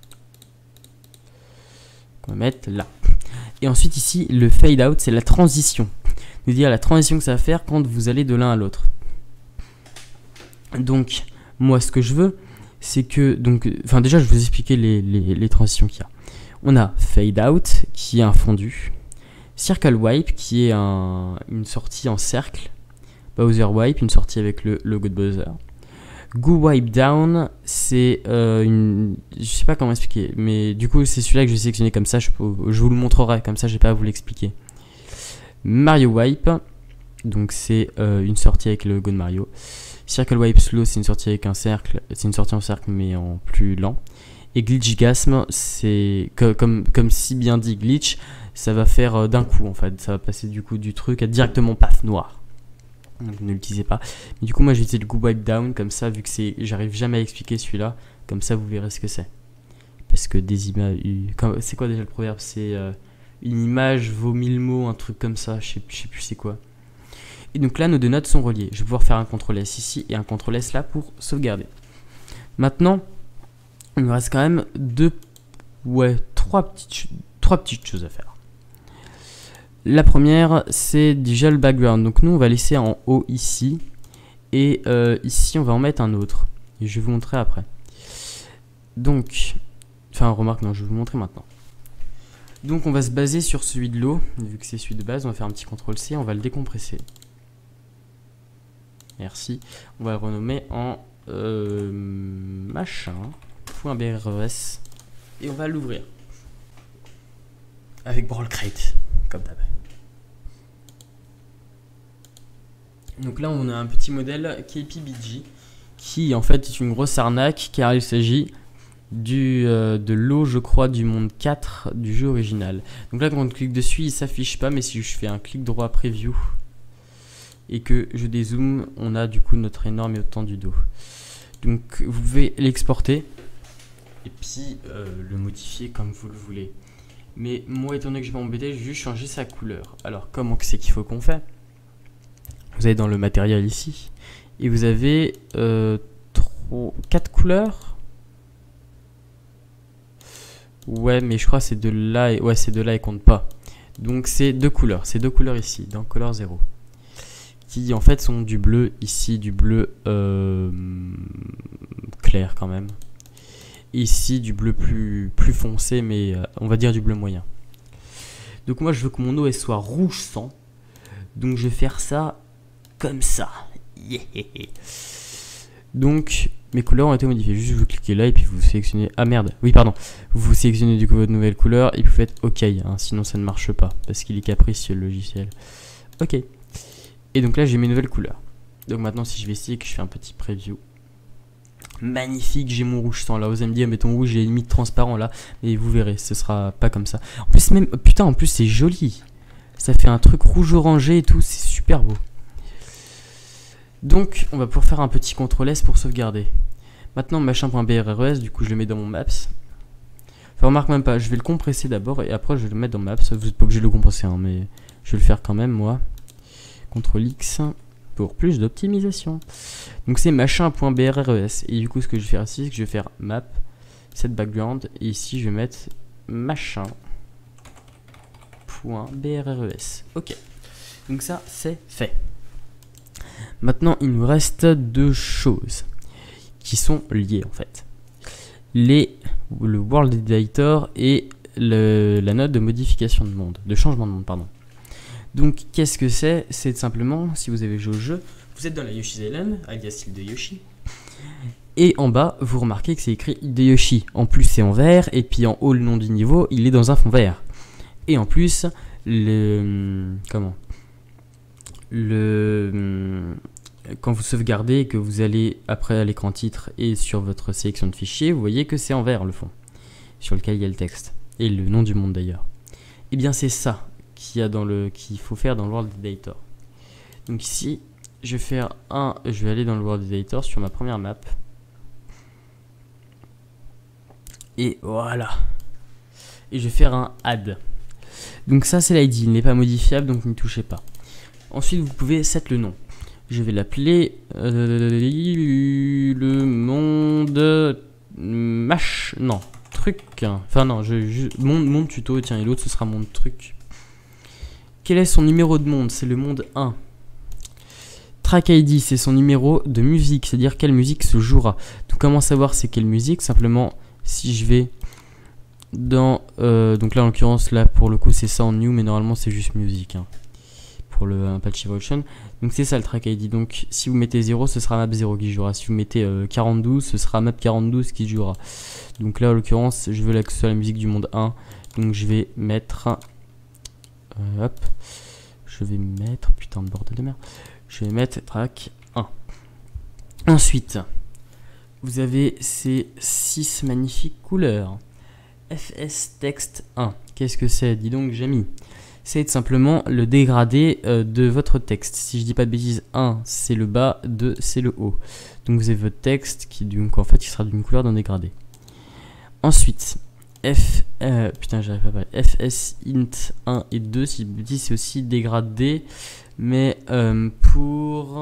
On va mettre là. Et ensuite ici, le fade out, c'est la transition. Nous dire la transition que ça va faire quand vous allez de l'un à l'autre. Donc, moi, ce que je veux, c'est que... donc, enfin, déjà, je vais vous expliquer les transitions qu'il y a. On a fade out, qui est un fondu. Circle wipe, qui est une sortie en cercle. Bowser wipe, une sortie avec le logo de Bowser. Go wipe down, c'est je sais pas comment expliquer, mais du coup c'est celui-là que je vais sélectionner comme ça, je vous le montrerai, comme ça j'ai pas à vous l'expliquer. Mario wipe, donc c'est une sortie avec le logo de Mario. Circle Wipe Slow, c'est une sortie avec un cercle, c'est une sortie en cercle mais en plus lent. Et Glitch Gasm, c'est comme si bien dit Glitch, ça va faire d'un coup en fait, ça va passer du coup du truc à directement paf noir. Donc ne l'utilisez pas. Mais du coup moi j'ai utilisé le Go Wipe Down comme ça, vu que j'arrive jamais à expliquer celui-là, comme ça vous verrez ce que c'est. Parce que des images, c'est quoi déjà le proverbe? C'est une image vaut 1000 mots, un truc comme ça, je sais plus c'est quoi. Et donc là nos deux nodes sont reliés. Je vais pouvoir faire un CTRL S ici et un CTRL S là pour sauvegarder. Maintenant il me reste quand même trois petites choses à faire. La première, c'est déjà le background. Donc nous, on va laisser en haut ici. Et ici, on va en mettre un autre. Et je vais vous montrer après. Donc, enfin, remarque, non, je vais vous montrer maintenant. Donc, on va se baser sur celui de l'eau. Vu que c'est celui de base, on va faire un petit CTRL-C. On va le décompresser. Merci. On va le renommer en machin.bres et on va l'ouvrir avec Brawl Crate comme d'hab. Donc là on a un petit modèle KPBG qui en fait est une grosse arnaque car il s'agit de l'eau je crois du monde 4 du jeu original. Donc là quand on clique dessus il s'affiche pas, mais si je fais un clic droit preview et que je dézoome, on a du coup notre énorme étendue d'eau. Donc vous pouvez l'exporter et puis le modifier comme vous le voulez. Mais moi étant donné que je vais m'embêter, je vais juste changer sa couleur. Alors comment c'est qu'il faut qu'on fait? Vous allez dans le matériel ici et vous avez 4 couleurs. Ouais mais je crois que c'est de là et ouais c'est de là et compte pas. Donc c'est 2 couleurs, c'est 2 couleurs ici dans Color 0. Qui en fait sont du bleu ici, du bleu clair quand même. Ici du bleu plus foncé, mais on va dire du bleu moyen. Donc moi je veux que mon eau elle soit rouge sang. Donc je vais faire ça comme ça. Yeah. Donc mes couleurs ont été modifiées. Juste vous cliquez là et puis vous sélectionnez. Ah merde, oui pardon. Vous sélectionnez du coup votre nouvelle couleur et puis vous faites OK. Hein, sinon ça ne marche pas parce qu'il est capricieux le logiciel. OK. Et donc là j'ai mes nouvelles couleurs. Donc maintenant si je vais essayer que je fais un petit preview. Magnifique, j'ai mon rouge sang là. Vous allez me dire mais ton rouge il est limite transparent là. Et vous verrez, ce sera pas comme ça. En plus même, putain en plus c'est joli. Ça fait un truc rouge orangé et tout, c'est super beau. Donc on va pouvoir faire un petit CTRL S pour sauvegarder. Maintenant machin.bres, du coup je le mets dans mon maps. Enfin remarque même pas, je vais le compresser d'abord et après je vais le mettre dans maps. Vous n'êtes pas obligé de le compresser hein, mais je vais le faire quand même moi. CTRL X pour plus d'optimisation. Donc c'est machin.bres et du coup ce que je vais faire ici c'est que je vais faire map set background et ici je vais mettre machin.bres. Ok, donc ça c'est fait. Maintenant il nous reste 2 choses qui sont liées en fait, le world editor et la note de modification de monde, de changement de monde pardon. Donc qu'est-ce que c'est? C'est simplement, si vous avez joué au jeu, vous êtes dans la Yoshi's Island, alias style de Yoshi, et en bas vous remarquez que c'est écrit Hideyoshi. En plus c'est en vert, et puis en haut le nom du niveau il est dans un fond vert. Et en plus quand vous sauvegardez et que vous allez après à l'écran titre et sur votre sélection de fichiers, vous voyez que c'est en vert le fond sur lequel il y a le texte et le nom du monde d'ailleurs. Et bien c'est ça qu'il faut faire dans le World Editor. Donc ici je vais aller dans le World Editor sur ma première map et voilà, et je vais faire un add. Donc ça c'est l'ID, il n'est pas modifiable donc n'y touchez pas. Ensuite vous pouvez set le nom. Je vais l'appeler le monde monde tuto, tiens, et l'autre ce sera monde truc. Quel est son numéro de monde? C'est le monde 1. Track ID, c'est son numéro de musique, c'est-à-dire quelle musique se jouera. Donc comment savoir c'est quelle musique? Simplement si je vais dans donc là en l'occurrence là pour le coup c'est ça en new, mais normalement c'est juste musique hein, pour le Apache Evolution. Donc c'est ça le track ID. Donc si vous mettez 0 ce sera map 0 qui jouera, si vous mettez 42 ce sera map 42 qui jouera. Donc là en l'occurrence je veux que ce soit la musique du monde 1, donc je vais mettre hop, je vais mettre, putain de bordel de merde, je vais mettre track 1. Ensuite, vous avez ces 6 magnifiques couleurs. FS Text 1, qu'est-ce que c'est? Dis donc, Jamy. C'est simplement le dégradé de votre texte. Si je dis pas de bêtises, 1 c'est le bas, 2 c'est le haut. Donc vous avez votre texte qui, donc, en fait, il sera d'une couleur d'un dégradé. Ensuite, putain, j'arrive pas à parler. FS int 1 et 2, si je me dis, c'est aussi dégradé, mais pour...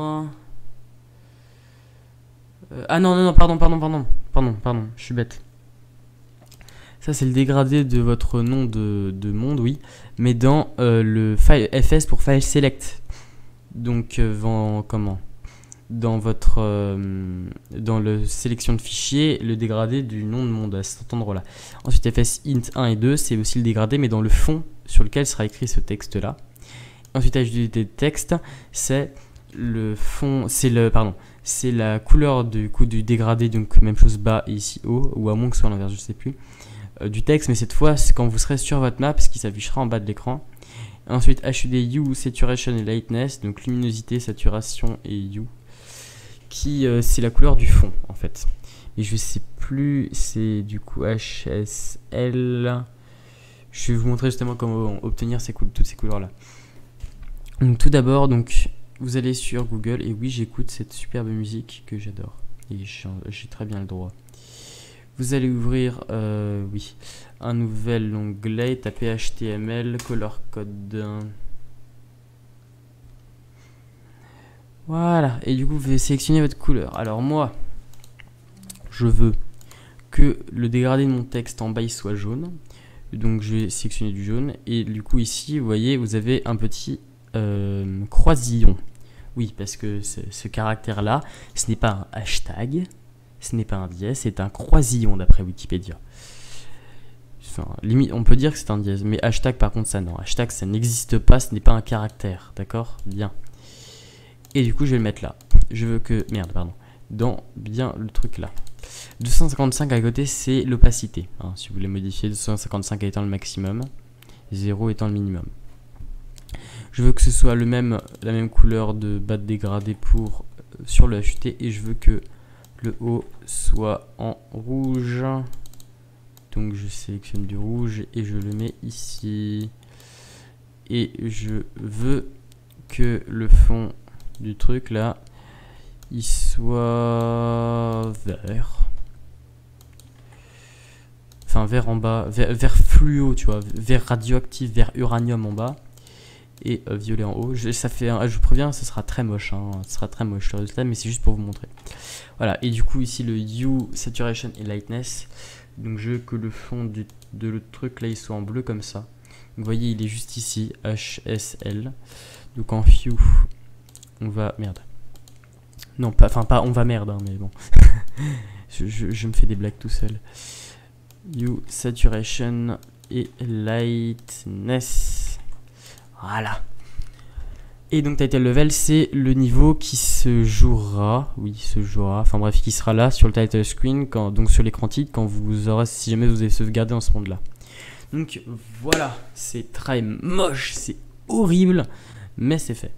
ah non, pardon, je suis bête. Ça, c'est le dégradé de votre nom de monde, oui, mais dans le file fs pour file select. Donc, dans votre dans le sélection de fichiers, le dégradé du nom de monde à cet endroit-là. Ensuite, fs int 1 et 2, c'est aussi le dégradé, mais dans le fond sur lequel sera écrit ce texte-là. Ensuite, HDD texte, c'est le fond, c'est la couleur du dégradé, donc même chose bas et ici haut, ou à moins que ce soit à l'envers, je sais plus. Du texte, mais cette fois c'est quand vous serez sur votre map, ce qui s'affichera en bas de l'écran. Ensuite HUD Hue, Saturation et Lightness, donc luminosité, saturation et Hue, qui c'est la couleur du fond en fait. Et je sais plus, c'est du coup HSL. Je vais vous montrer justement comment obtenir toutes ces couleurs là. Donc tout d'abord, donc vous allez sur Google, et oui, j'écoute cette superbe musique que j'adore et j'ai très bien le droit. Vous allez ouvrir oui, un nouvel onglet, tapez HTML, color code. Voilà, et du coup vous sélectionnez votre couleur. Alors moi, je veux que le dégradé de mon texte en bas il soit jaune. Donc je vais sélectionner du jaune. Et du coup ici, vous voyez, vous avez un petit croisillon. Oui, parce que ce caractère-là, ce n'est pas un hashtag. Ce n'est pas un dièse, c'est un croisillon d'après Wikipédia. Enfin, limite, on peut dire que c'est un dièse, mais hashtag par contre ça non. Hashtag ça n'existe pas, ce n'est pas un caractère, d'accord? Bien. Et du coup je vais le mettre là. Je veux que, merde, pardon, dans bien le truc là. 255 à côté c'est l'opacité. Hein, si vous voulez modifier, 255 étant le maximum, 0 étant le minimum. Je veux que ce soit la même couleur de bas de dégradé pour sur le HUT, et je veux que le haut soit en rouge. Donc je sélectionne du rouge et je le mets ici. Et je veux que le fond du truc là, il soit vert. Enfin vert en bas, vert fluo, tu vois, vert radioactif, vert uranium en bas. Et violet en haut. Je vous préviens, ce sera très moche, hein, ce sera très moche le résultat, mais c'est juste pour vous montrer. Voilà, et du coup ici le Hue, Saturation et Lightness. Donc je veux que le fond de le truc là il soit en bleu comme ça. Donc, vous voyez, il est juste ici, HSL. Donc en Hue, on va merde. Non, pas on va merde, hein, mais bon. je me fais des blagues tout seul. Hue, Saturation et Lightness. Voilà. Et donc title level, c'est le niveau qui se jouera, oui, se jouera, enfin bref, qui sera là sur le title screen, donc sur l'écran titre, quand vous aurez, si jamais vous avez sauvegardé en ce monde là. Donc voilà, c'est très moche, c'est horrible, mais c'est fait.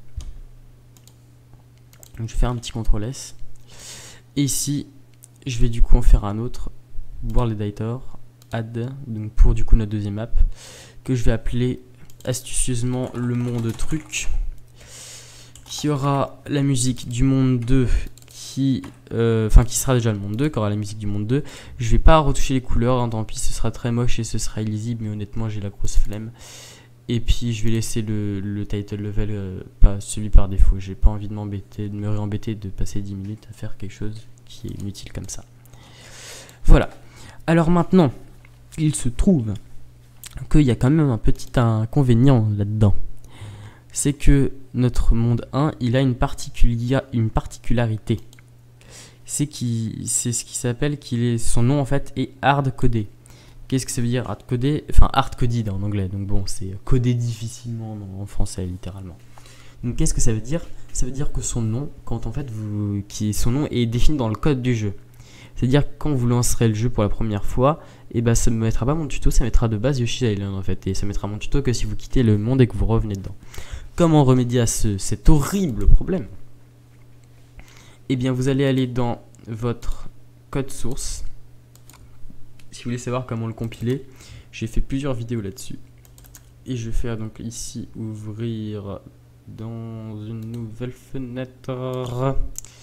Donc je vais faire un petit CTRL S. Et ici, je vais du coup en faire un autre, World Editor, add, donc pour du coup notre deuxième map, que je vais appeler astucieusement le monde truc, qui aura la musique du monde 2 qui sera déjà le monde 2, qui aura la musique du monde 2. Je vais pas retoucher les couleurs, hein, tant pis, ce sera très moche et ce sera illisible, mais honnêtement j'ai la grosse flemme. Et puis je vais laisser le title level pas celui par défaut. J'ai pas envie de me réembêter de passer 10 minutes à faire quelque chose qui est inutile comme ça. Voilà. Alors maintenant, il se trouve qu'il y a quand même un petit inconvénient là-dedans. C'est que notre monde 1, il a une particularité. C'est ce qui s'appelle son nom en fait est hard codé. Qu'est-ce que ça veut dire hard codé? Enfin hard coded en anglais, donc bon, c'est codé difficilement en français littéralement. Donc qu'est-ce que ça veut dire? Ça veut dire que son nom, quand en fait son nom est défini dans le code du jeu. C'est-à-dire que quand vous lancerez le jeu pour la première fois, et ben ça ne mettra pas mon tuto, ça mettra de base Yoshi's Island en fait, et ça mettra mon tuto que si vous quittez le monde et que vous revenez dedans. comment remédier à cet horrible problème? Eh bien, vous allez aller dans votre code source. Si vous voulez savoir comment le compiler, j'ai fait plusieurs vidéos là-dessus. Et je vais faire donc ici ouvrir dans une nouvelle fenêtre.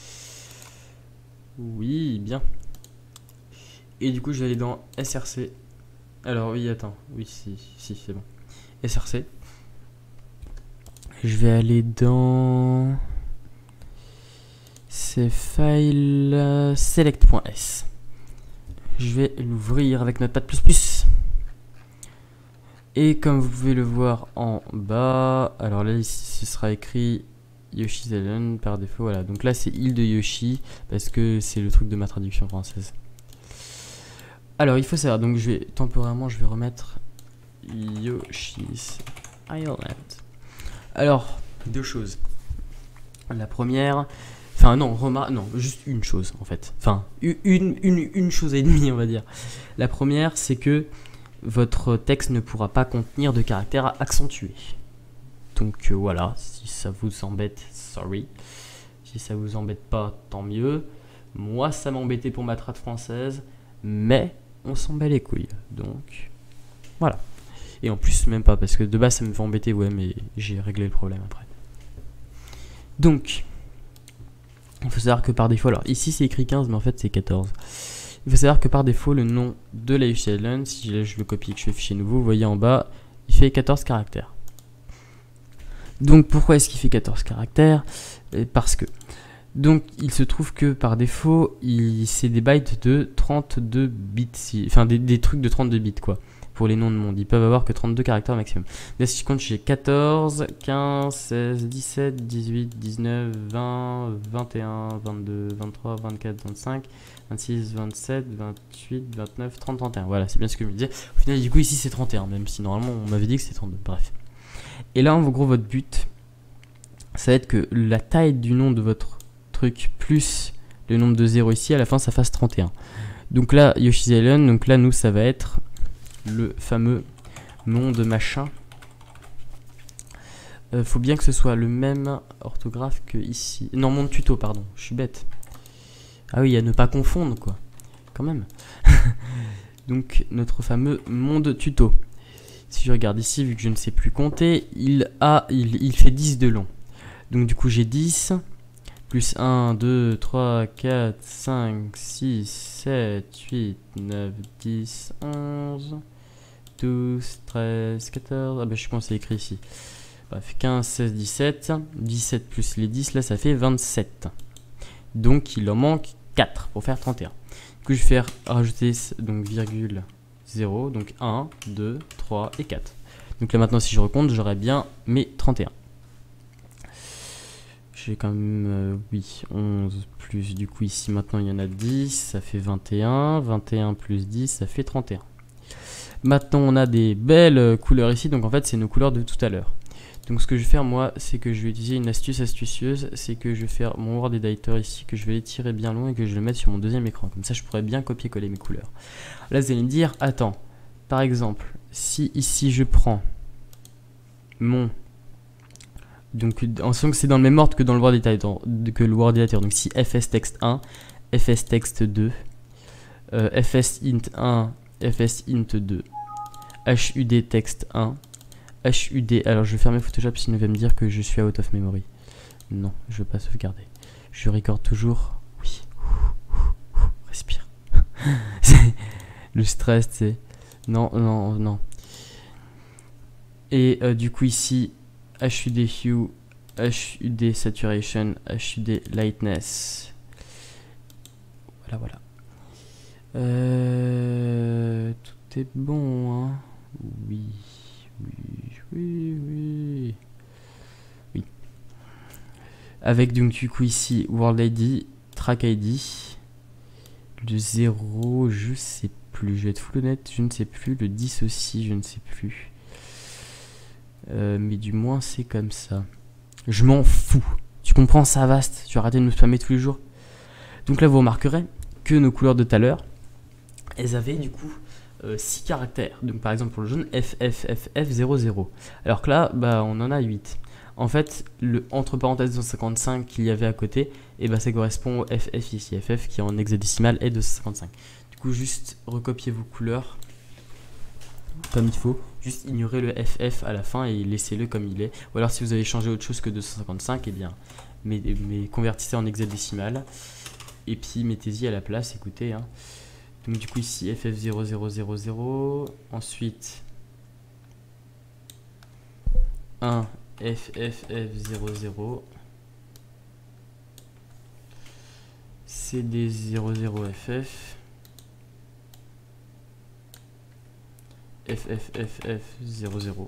Oui, bien. Et du coup, je vais aller dans SRC. Alors oui, attends. Oui, si c'est bon. SRC. Je vais aller dans ces files select.s. Je vais l'ouvrir avec Notepad++. Et comme vous pouvez le voir en bas, alors là ici ce sera écrit Yoshi's Island par défaut, voilà. Donc là c'est île de Yoshi parce que c'est le truc de ma traduction française. Alors il faut savoir, donc je vais temporairement remettre Yoshi's Island. Alors, deux choses. La première, enfin non, non, juste une chose en fait. Enfin, une chose et demie on va dire. La première c'est que votre texte ne pourra pas contenir de caractères accentués. Donc voilà, si ça vous embête, sorry. Si ça vous embête pas, tant mieux. Moi, ça m'embêtait pour ma trad française, mais on s'en bat les couilles. Donc voilà. Et en plus, même pas, parce que de base, ça me fait embêter, ouais, mais j'ai réglé le problème après. Donc, il faut savoir que par défaut, alors ici c'est écrit 15, mais en fait c'est 14. Il faut savoir que par défaut, le nom de la Yoshi's Island, si je le copie et que je fais fichier nouveau, vous voyez en bas, il fait 14 caractères. Donc pourquoi est-ce qu'il fait 14 caractères? Parce que, donc il se trouve que par défaut, c'est des bytes de 32 bits, enfin des trucs de 32 bits quoi. Pour les noms de monde, ils peuvent avoir que 32 caractères maximum. Là si je compte, j'ai 14, 15, 16, 17, 18, 19, 20, 21, 22, 23, 24, 25, 26, 27, 28, 29, 30, 31. Voilà, c'est bien ce que je me disais. Au final, du coup, ici c'est 31, même si normalement on m'avait dit que c'était 32. Bref. Et là, en gros, votre but, ça va être que la taille du nom de votre truc plus le nombre de 0 ici, à la fin, ça fasse 31. Donc là, Yoshi's Island, donc là, nous, ça va être le fameux monde machin. Faut bien que ce soit le même orthographe que ici. Non, monde tuto, pardon, je suis bête. Ah oui, à ne pas confondre, quoi. Quand même. Donc, notre fameux monde tuto. Si je regarde ici, vu que je ne sais plus compter, il fait 10 de long. Donc, du coup, j'ai 10, plus 1, 2, 3, 4, 5, 6, 7, 8, 9, 10, 11, 12, 13, 14... Ah bah je pense que c'est écrit ici. Bref, 15, 16, 17. 17 plus les 10, là, ça fait 27. Donc, il en manque 4 pour faire 31. Du coup, je vais faire rajouter donc virgule 0. Donc, 1, 2, 3 et 4. Donc là, maintenant, si je recompte, j'aurai bien mes 31. J'ai quand même, oui, 11 plus, du coup, ici, maintenant, il y en a 10. Ça fait 21. 21 plus 10, ça fait 31. Maintenant, on a des belles couleurs ici. Donc, en fait, c'est nos couleurs de tout à l'heure. Donc, ce que je vais faire, moi, c'est que je vais utiliser une astuce astucieuse. C'est que je vais faire mon Word Editor ici, que je vais l'étirer bien loin et que je vais le mettre sur mon deuxième écran. Comme ça, je pourrais bien copier-coller mes couleurs. Là, vous allez me dire, attends, par exemple, si ici, je prends mon... Donc, en sachant que c'est dans le même ordre que dans le Word Editor. Donc, si fs text 1, fs text 2, fs int 1, fs int 2, HUD texte 1, HUD, alors je vais fermer Photoshop sinon il va me dire que je suis out of memory. Non, je veux pas sauvegarder. Je record toujours. Oui. Respire. Le stress, c'est... Non, non, non. Et du coup ici, HUD Hue, HUD Saturation, HUD Lightness. Voilà, voilà. Tout est bon, hein. Oui, oui, oui, oui. Oui. Avec donc du coup ici World ID, Track ID. Le 0, je sais plus. Je vais être full honnête, je ne sais plus. Le 10 aussi, je ne sais plus. Mais du moins c'est comme ça. Je m'en fous. Tu comprends, ça vaste. Tu vas arrêter de me spammer tous les jours. Donc là vous remarquerez que nos couleurs de tout à l'heure, elles avaient du coup 6 caractères. Donc par exemple pour le jaune FFFF00. Alors que là bah, on en a 8. en fait, le entre parenthèses 255 qu'il y avait à côté, et bah ça correspond au FF ici, FF qui en hexadécimal est 255. Du coup, juste recopiez vos couleurs comme il faut, juste ignorez le FF à la fin et laissez-le comme il est. Ou alors si vous avez changé autre chose que 255, eh bien, mais convertissez en hexadécimal et puis mettez-y à la place, écoutez. Hein. Donc du coup ici FF0000, ensuite 1 FFF00, CD00FF, FFFF00.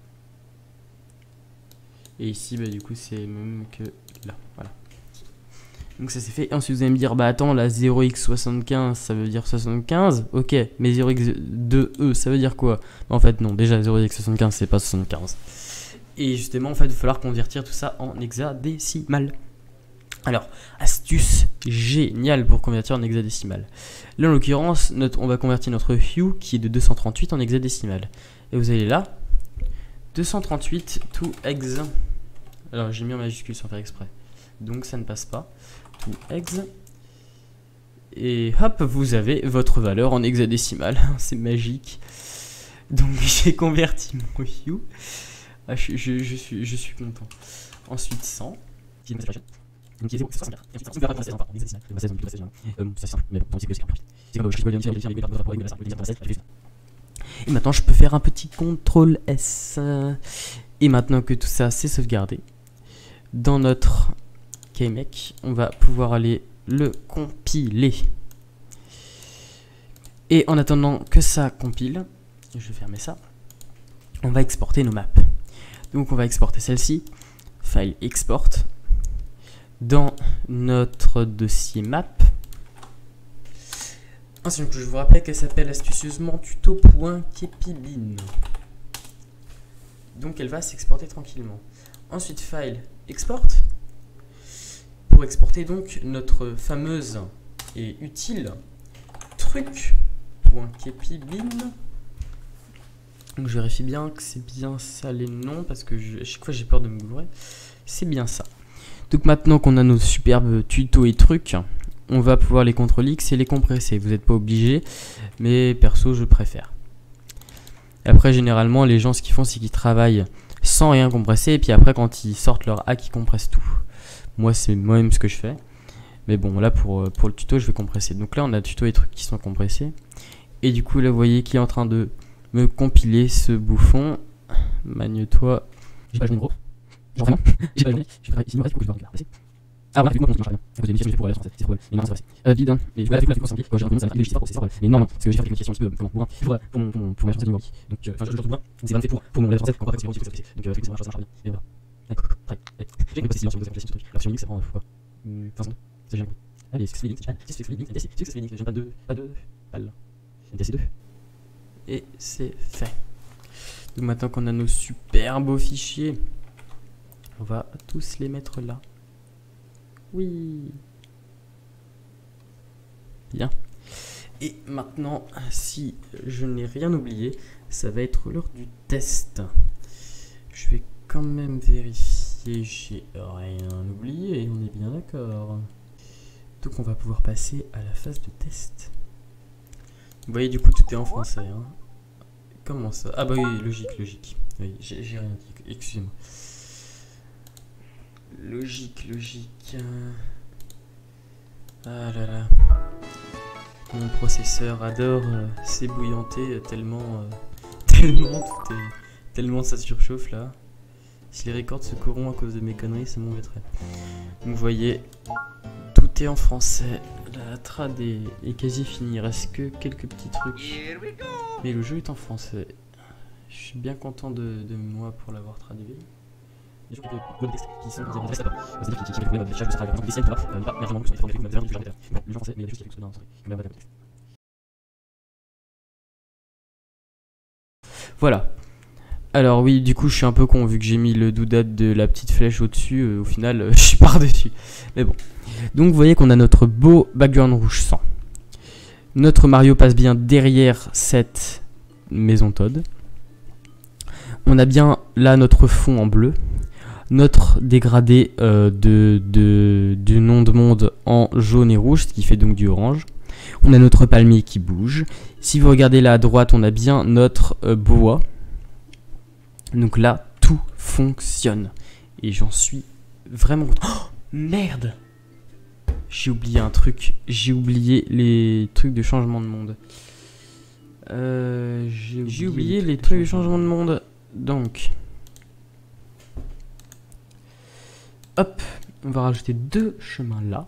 Et ici, bah, du coup, c'est même que là. Voilà. Donc ça c'est fait. Et ensuite, vous allez me dire, bah attends, la 0x75, ça veut dire 75. Ok, mais 0x2e, ça veut dire quoi? Bah, en fait, non. Déjà, 0x75, c'est pas 75. Et justement, en fait, il va falloir convertir tout ça en hexadécimal. Alors, astuce géniale pour convertir en hexadécimal. Là, en l'occurrence, on va convertir notre hue qui est de 238 en hexadécimal. Et vous allez là, 238 to hex. Alors, j'ai mis en majuscule sans faire exprès. Donc, ça ne passe pas. To hex. Et hop, vous avez votre valeur en hexadécimal. C'est magique. Donc, j'ai converti mon hue. Ah, je suis content. Ensuite, 100. Donc, il est 0, c'est 64. Et ensuite, on verra passer en hexadécimal. C'est simple, mais bon, c'est que c'est rapide. C'est comme et maintenant, je peux faire un petit CTRL S. Et maintenant que tout ça c'est sauvegardé, dans notre KMake, on va pouvoir aller le compiler. Et en attendant que ça compile, je vais fermer ça, on va exporter nos maps. Donc, on va exporter celle-ci, file export, dans notre dossier map. Ensuite, je vous rappelle qu'elle s'appelle astucieusement tuto.kepibin. Donc elle va s'exporter tranquillement. Ensuite, file export. Pour exporter donc notre fameuse et utile truc.kepibin. Donc je vérifie bien que c'est bien ça les noms parce que à chaque fois j'ai peur de me gourer. C'est bien ça. Donc maintenant qu'on a nos superbes tutos et trucs, on va pouvoir les CTRL-X et les compresser. Vous n'êtes pas obligé, mais perso, je préfère. Après, généralement, les gens, ce qu'ils font, c'est qu'ils travaillent sans rien compresser. Et puis après, quand ils sortent leur hack, ils compressent tout. Moi, c'est moi-même ce que je fais. Mais bon, là, pour le tuto, je vais compresser. Donc là, on a tuto et trucs qui sont compressés. Et du coup, là, vous voyez qu'il est en train de me compiler ce bouffon. Magne-toi. J'ai pas le gros. Genre vraiment. J'ai pas le je vais ici, il me reste beaucoup de barres. Ah voilà, moi je bien. Vous avez mis pour aller c'est problème. Mais non, c'est passé. Vide. Et je vais la simplifier quand j'ai un ça va c'est pas mais non, parce que j'ai fait une question un petit peu pour ma chance de numéro. Donc enfin je dois c'est vraiment fait pour mon lettre française encore pas c'est donc c'est ça marche bien. Et voilà. D'accord. Très. J'ai pas si vous avez ce truc. La version X ça prend quoi 20 secondes. C'est jamais. Allez, c'est Link, j'ai pas de balle. NTC2. Et c'est fait. Donc maintenant qu'on a nos super beaux fichiers, on va tous les mettre là. Oui. Bien. Et maintenant, si je n'ai rien oublié, ça va être l'heure du test. Je vais quand même vérifier, j'ai rien oublié, on est bien d'accord. Donc on va pouvoir passer à la phase de test. Vous voyez, du coup, tout est en français. Hein. Comment ça? Ah bah oui, logique. Oui, j'ai rien dit, excusez-moi. Logique. Ah là là. Mon processeur adore s'ébouillanter tellement ça surchauffe là. Si les records se corrompent à cause de mes conneries, ça m'embêterait. Donc vous voyez, tout est en français. La trad est quasi finie. Il reste que quelques petits trucs. Mais le jeu est en français. Je suis bien content de moi pour l'avoir traduit. Les gens qui sont dans des c'est-à-dire qui fait des charges de travail, par exemple, des scènes, pas merdiquement, sur les formes de les gens français, mais il y a des choses qui sont dans le voilà. Alors oui, du coup, je suis un peu con, vu que j'ai mis le doodad de la petite flèche au-dessus, au final, je suis par-dessus. Mais bon. Donc, vous voyez qu'on a notre beau background rouge 100. Notre Mario passe bien derrière cette maison Todd. On a bien là notre fond en bleu. notre dégradé du nom de monde en jaune et rouge, ce qui fait donc du orange. On a notre palmier qui bouge. Si vous regardez là à droite, on a bien notre bois. Donc là, tout fonctionne. Et j'en suis vraiment content. Oh, merde! J'ai oublié un truc. J'ai oublié les trucs de changement de monde. J'ai oublié les trucs de changement de monde. Donc, hop, on va rajouter 2 chemins là.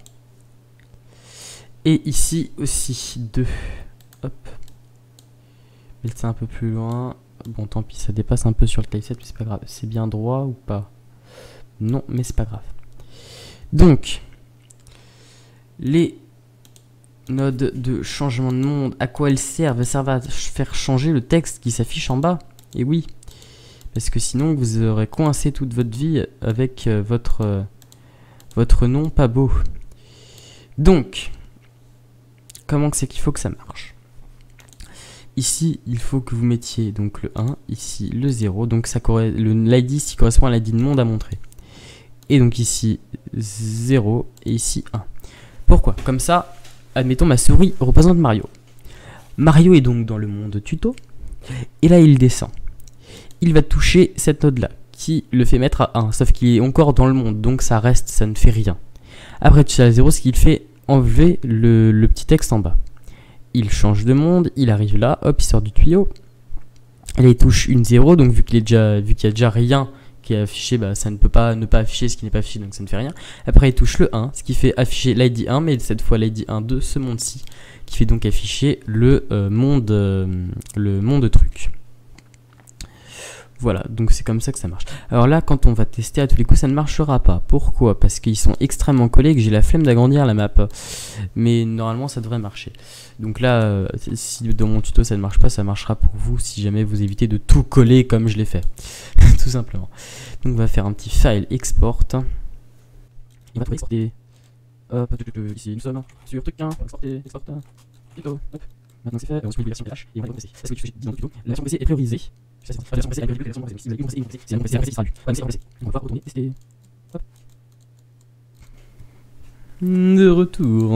Et ici aussi 2. Hop. Mais c'est un peu plus loin. Bon, tant pis, ça dépasse un peu sur le tileset, mais c'est pas grave. C'est bien droit ou pas? Non, mais c'est pas grave. Donc, les nodes de changement de monde, à quoi elles servent? Elles servent à faire changer le texte qui s'affiche en bas. Et oui, parce que sinon vous aurez coincé toute votre vie avec votre nom pas beau. Donc, comment c'est qu'il faut que ça marche? Ici, il faut que vous mettiez donc le 1, ici le 0, donc l'ID ici correspond à l'ID de monde à montrer. Et donc ici 0 et ici 1. Pourquoi? Comme ça, admettons ma souris représente Mario. Mario est donc dans le monde tuto, et là il descend. Il va toucher cette node là, qui le fait mettre à 1, sauf qu'il est encore dans le monde, donc ça reste, ça ne fait rien. Après toucher à 0, ce qu'il fait enlever le petit texte en bas. Il change de monde, il arrive là, hop, il sort du tuyau. Et là il touche une 0, donc vu qu'il y a déjà rien qui est affiché, bah, ça ne peut pas ne pas afficher ce qui n'est pas affiché, donc ça ne fait rien. Après il touche le 1, ce qui fait afficher l'ID 1, mais cette fois l'ID 1 de ce monde-ci, qui fait donc afficher le monde truc. Voilà, donc c'est comme ça que ça marche. Alors là, quand on va tester à tous les coups, ça ne marchera pas. Pourquoi? Parce qu'ils sont extrêmement collés et que j'ai la flemme d'agrandir la map. Mais normalement, ça devrait marcher. Donc là, si dans mon tuto ça ne marche pas, ça marchera pour vous si jamais vous évitez de tout coller comme je l'ai fait. Tout simplement. Donc on va faire un petit file export. Il va exporter. Ici nous sommes sur truc 1. Exporter, tuto. Maintenant c'est fait, on supprime la version PH et on va commencer. Est-ce que tu fais dans le tuto? La version PC est priorisée. La version PC est la version PC. Si vous avez PC, c'est la PC sera lu. On va pouvoir retourner, tester. Hop. De retour.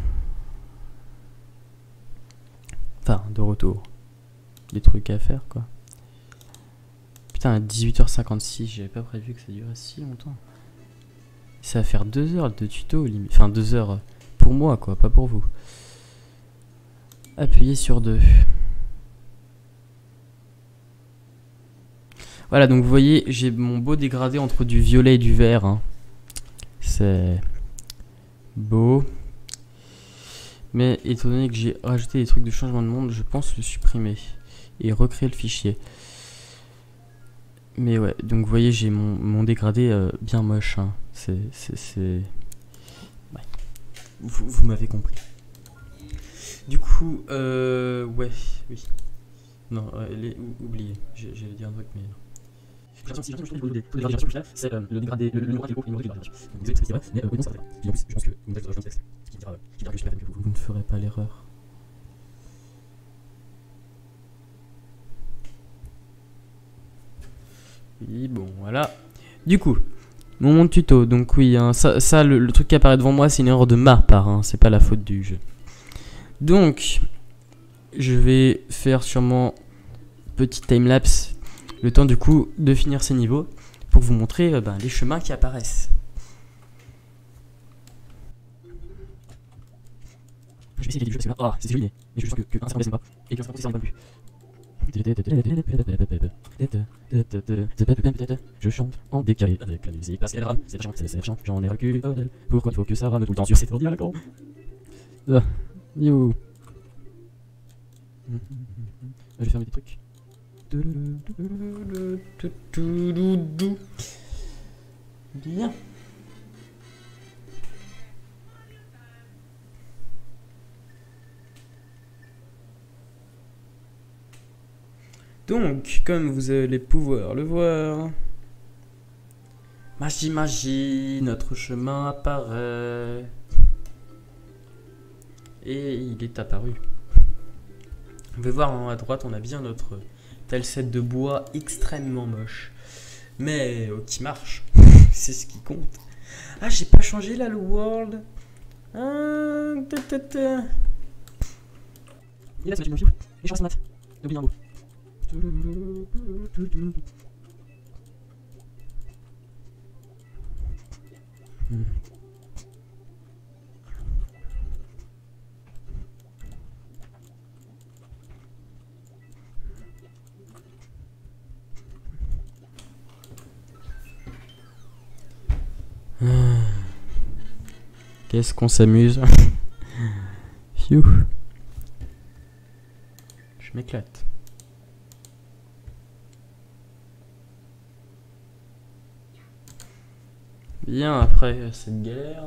Enfin, de retour. Des trucs à faire quoi. Putain, à 18h56, j'avais pas prévu que ça durait si longtemps. Ça va faire 2 heures de tuto, limite. Enfin, 2 heures pour moi quoi, pas pour vous. Appuyez sur 2. Voilà, donc vous voyez, j'ai mon beau dégradé entre du violet et du vert. Hein. C'est beau. Mais étant donné que j'ai rajouté des trucs de changement de monde, je pense le supprimer. Et recréer le fichier. Mais ouais, donc vous voyez, j'ai mon dégradé bien moche. Hein. Ouais. Vous m'avez compris. Du coup, ouais, oui. Non, oubliez, j'allais dire un truc, mais non. C'est le dégradé, le noir et le noir. Donc vous savez ce que c'est vrai, mais oui, non, ça va. Et en plus, je pense que vous me texte qui dira que je fais que vous ne ferez pas l'erreur. Oui, bon, voilà. Du coup, mon monde tuto, donc oui, hein, ça le truc qui apparaît devant moi, c'est une erreur de ma part, hein, c'est pas la faute du jeu. Donc, je vais faire sûrement petit timelapse, le temps du coup de finir ces niveaux, pour vous montrer les chemins qui apparaissent. Je vais essayer du jeu parce que là, c'est joli, mais je sens que un cerveau ne pas, et que un cerveau ne pas plus. Je chante en décalé avec la musique parce qu'elle rame, c'est chant, j'en ai recul. Pourquoi il faut que ça rame tout le temps sur cet ordinateur? Yo. Je vais fermer des trucs. Bien. Donc, comme vous allez pouvoir le voir, magie, magie, notre chemin apparaît. Et il est apparu. On peut voir en haut à droite, on a bien notre tileset de bois extrêmement moche, mais qui marche. C'est ce qui compte. Ah, j'ai pas changé là le world. Ah, il a ce mon fiou. Et je passe mat. N'oublie un mot. Qu'est-ce qu'on s'amuse. Phew. Je m'éclate. Bien après cette galère,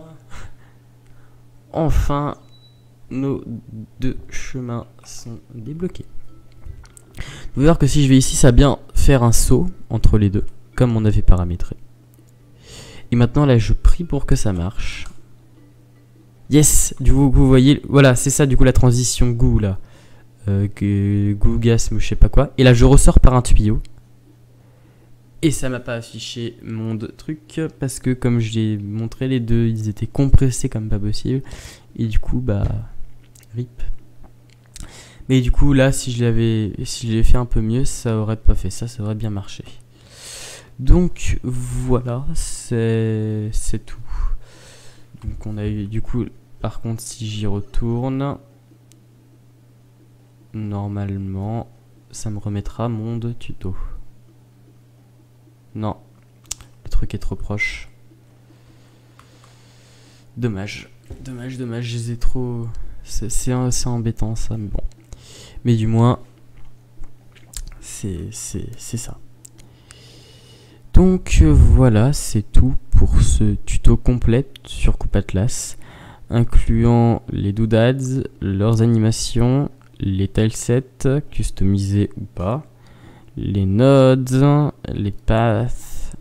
enfin nos deux chemins sont débloqués. Vous verrez que si je vais ici, ça va bien faire un saut entre les deux, comme on avait paramétré. Et maintenant là, je prie pour que ça marche. Yes, du coup vous voyez, voilà, c'est ça du coup la transition goût là, gougasme ou je sais pas quoi. Et là je ressors par un tuyau. Et ça m'a pas affiché mon truc parce que comme je l'ai montré, les deux ils étaient compressés comme pas possible. Et du coup bah rip. Mais du coup là si je l'avais fait un peu mieux, ça aurait pas fait ça, ça aurait bien marché. Donc voilà, c'est tout. Donc on a eu du coup, par contre si j'y retourne, normalement ça me remettra monde tuto. Non, le truc est trop proche. Dommage, dommage, dommage, je les ai trop... C'est embêtant ça, mais bon. Mais du moins, c'est ça. Donc voilà, c'est tout pour ce tuto complet sur Coupe Atlas, incluant les doodads, leurs animations, les tilesets, customisés ou pas, les nodes, les paths,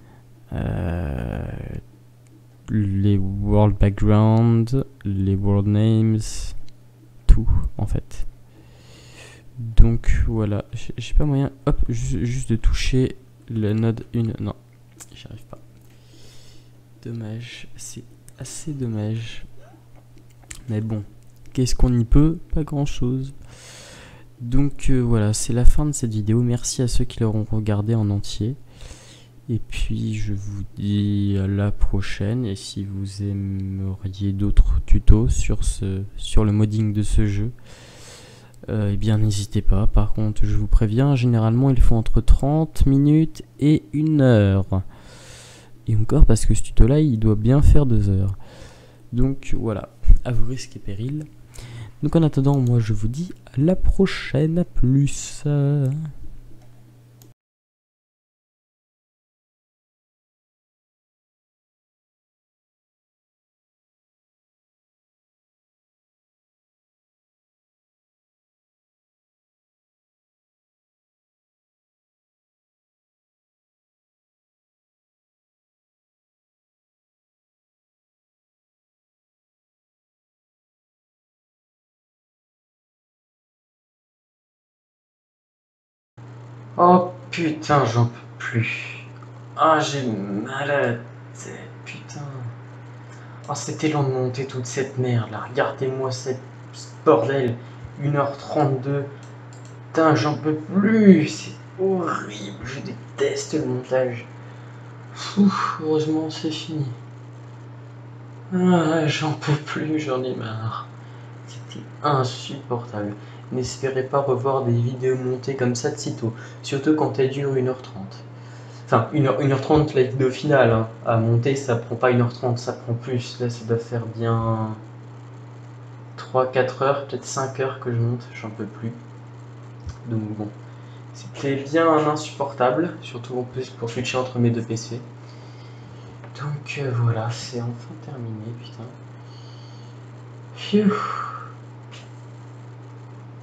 les world background, les world names, tout en fait. Donc voilà, j'ai pas moyen, hop, juste de toucher le node 1, non, j'y arrive pas. Dommage, c'est assez dommage. Mais bon, qu'est-ce qu'on y peut? Pas grand chose. Donc voilà, c'est la fin de cette vidéo. Merci à ceux qui l'auront regardé en entier. Et puis je vous dis à la prochaine. Et si vous aimeriez d'autres tutos sur le modding de ce jeu, eh bien n'hésitez pas. Par contre, je vous préviens, généralement ils font entre 30 minutes et 1 heure. Et encore parce que ce tuto là il doit bien faire 2 heures. Donc voilà, à vos risques et périls. Donc en attendant, moi je vous dis à la prochaine, à plus. Oh putain, j'en peux plus. Ah, j'ai mal à la tête, putain. Oh, c'était long de monter toute cette merde là. Regardez-moi ce bordel. 1h32. Putain, j'en peux plus. C'est horrible. Je déteste le montage. Ouf, heureusement, c'est fini. Ah, j'en peux plus, j'en ai marre. C'était insupportable. N'espérez pas revoir des vidéos montées comme ça de sitôt. Surtout quand elles durent 1h30. Enfin, 1h30 la vidéo finale. Hein. À monter, ça prend pas 1h30, ça prend plus. Là, ça doit faire bien 3-4 heures, peut-être 5 heures que je monte. J'en peux plus. Donc bon. C'était bien insupportable. Surtout en plus pour switcher entre mes deux PC. Donc voilà, c'est enfin terminé, putain. Phew.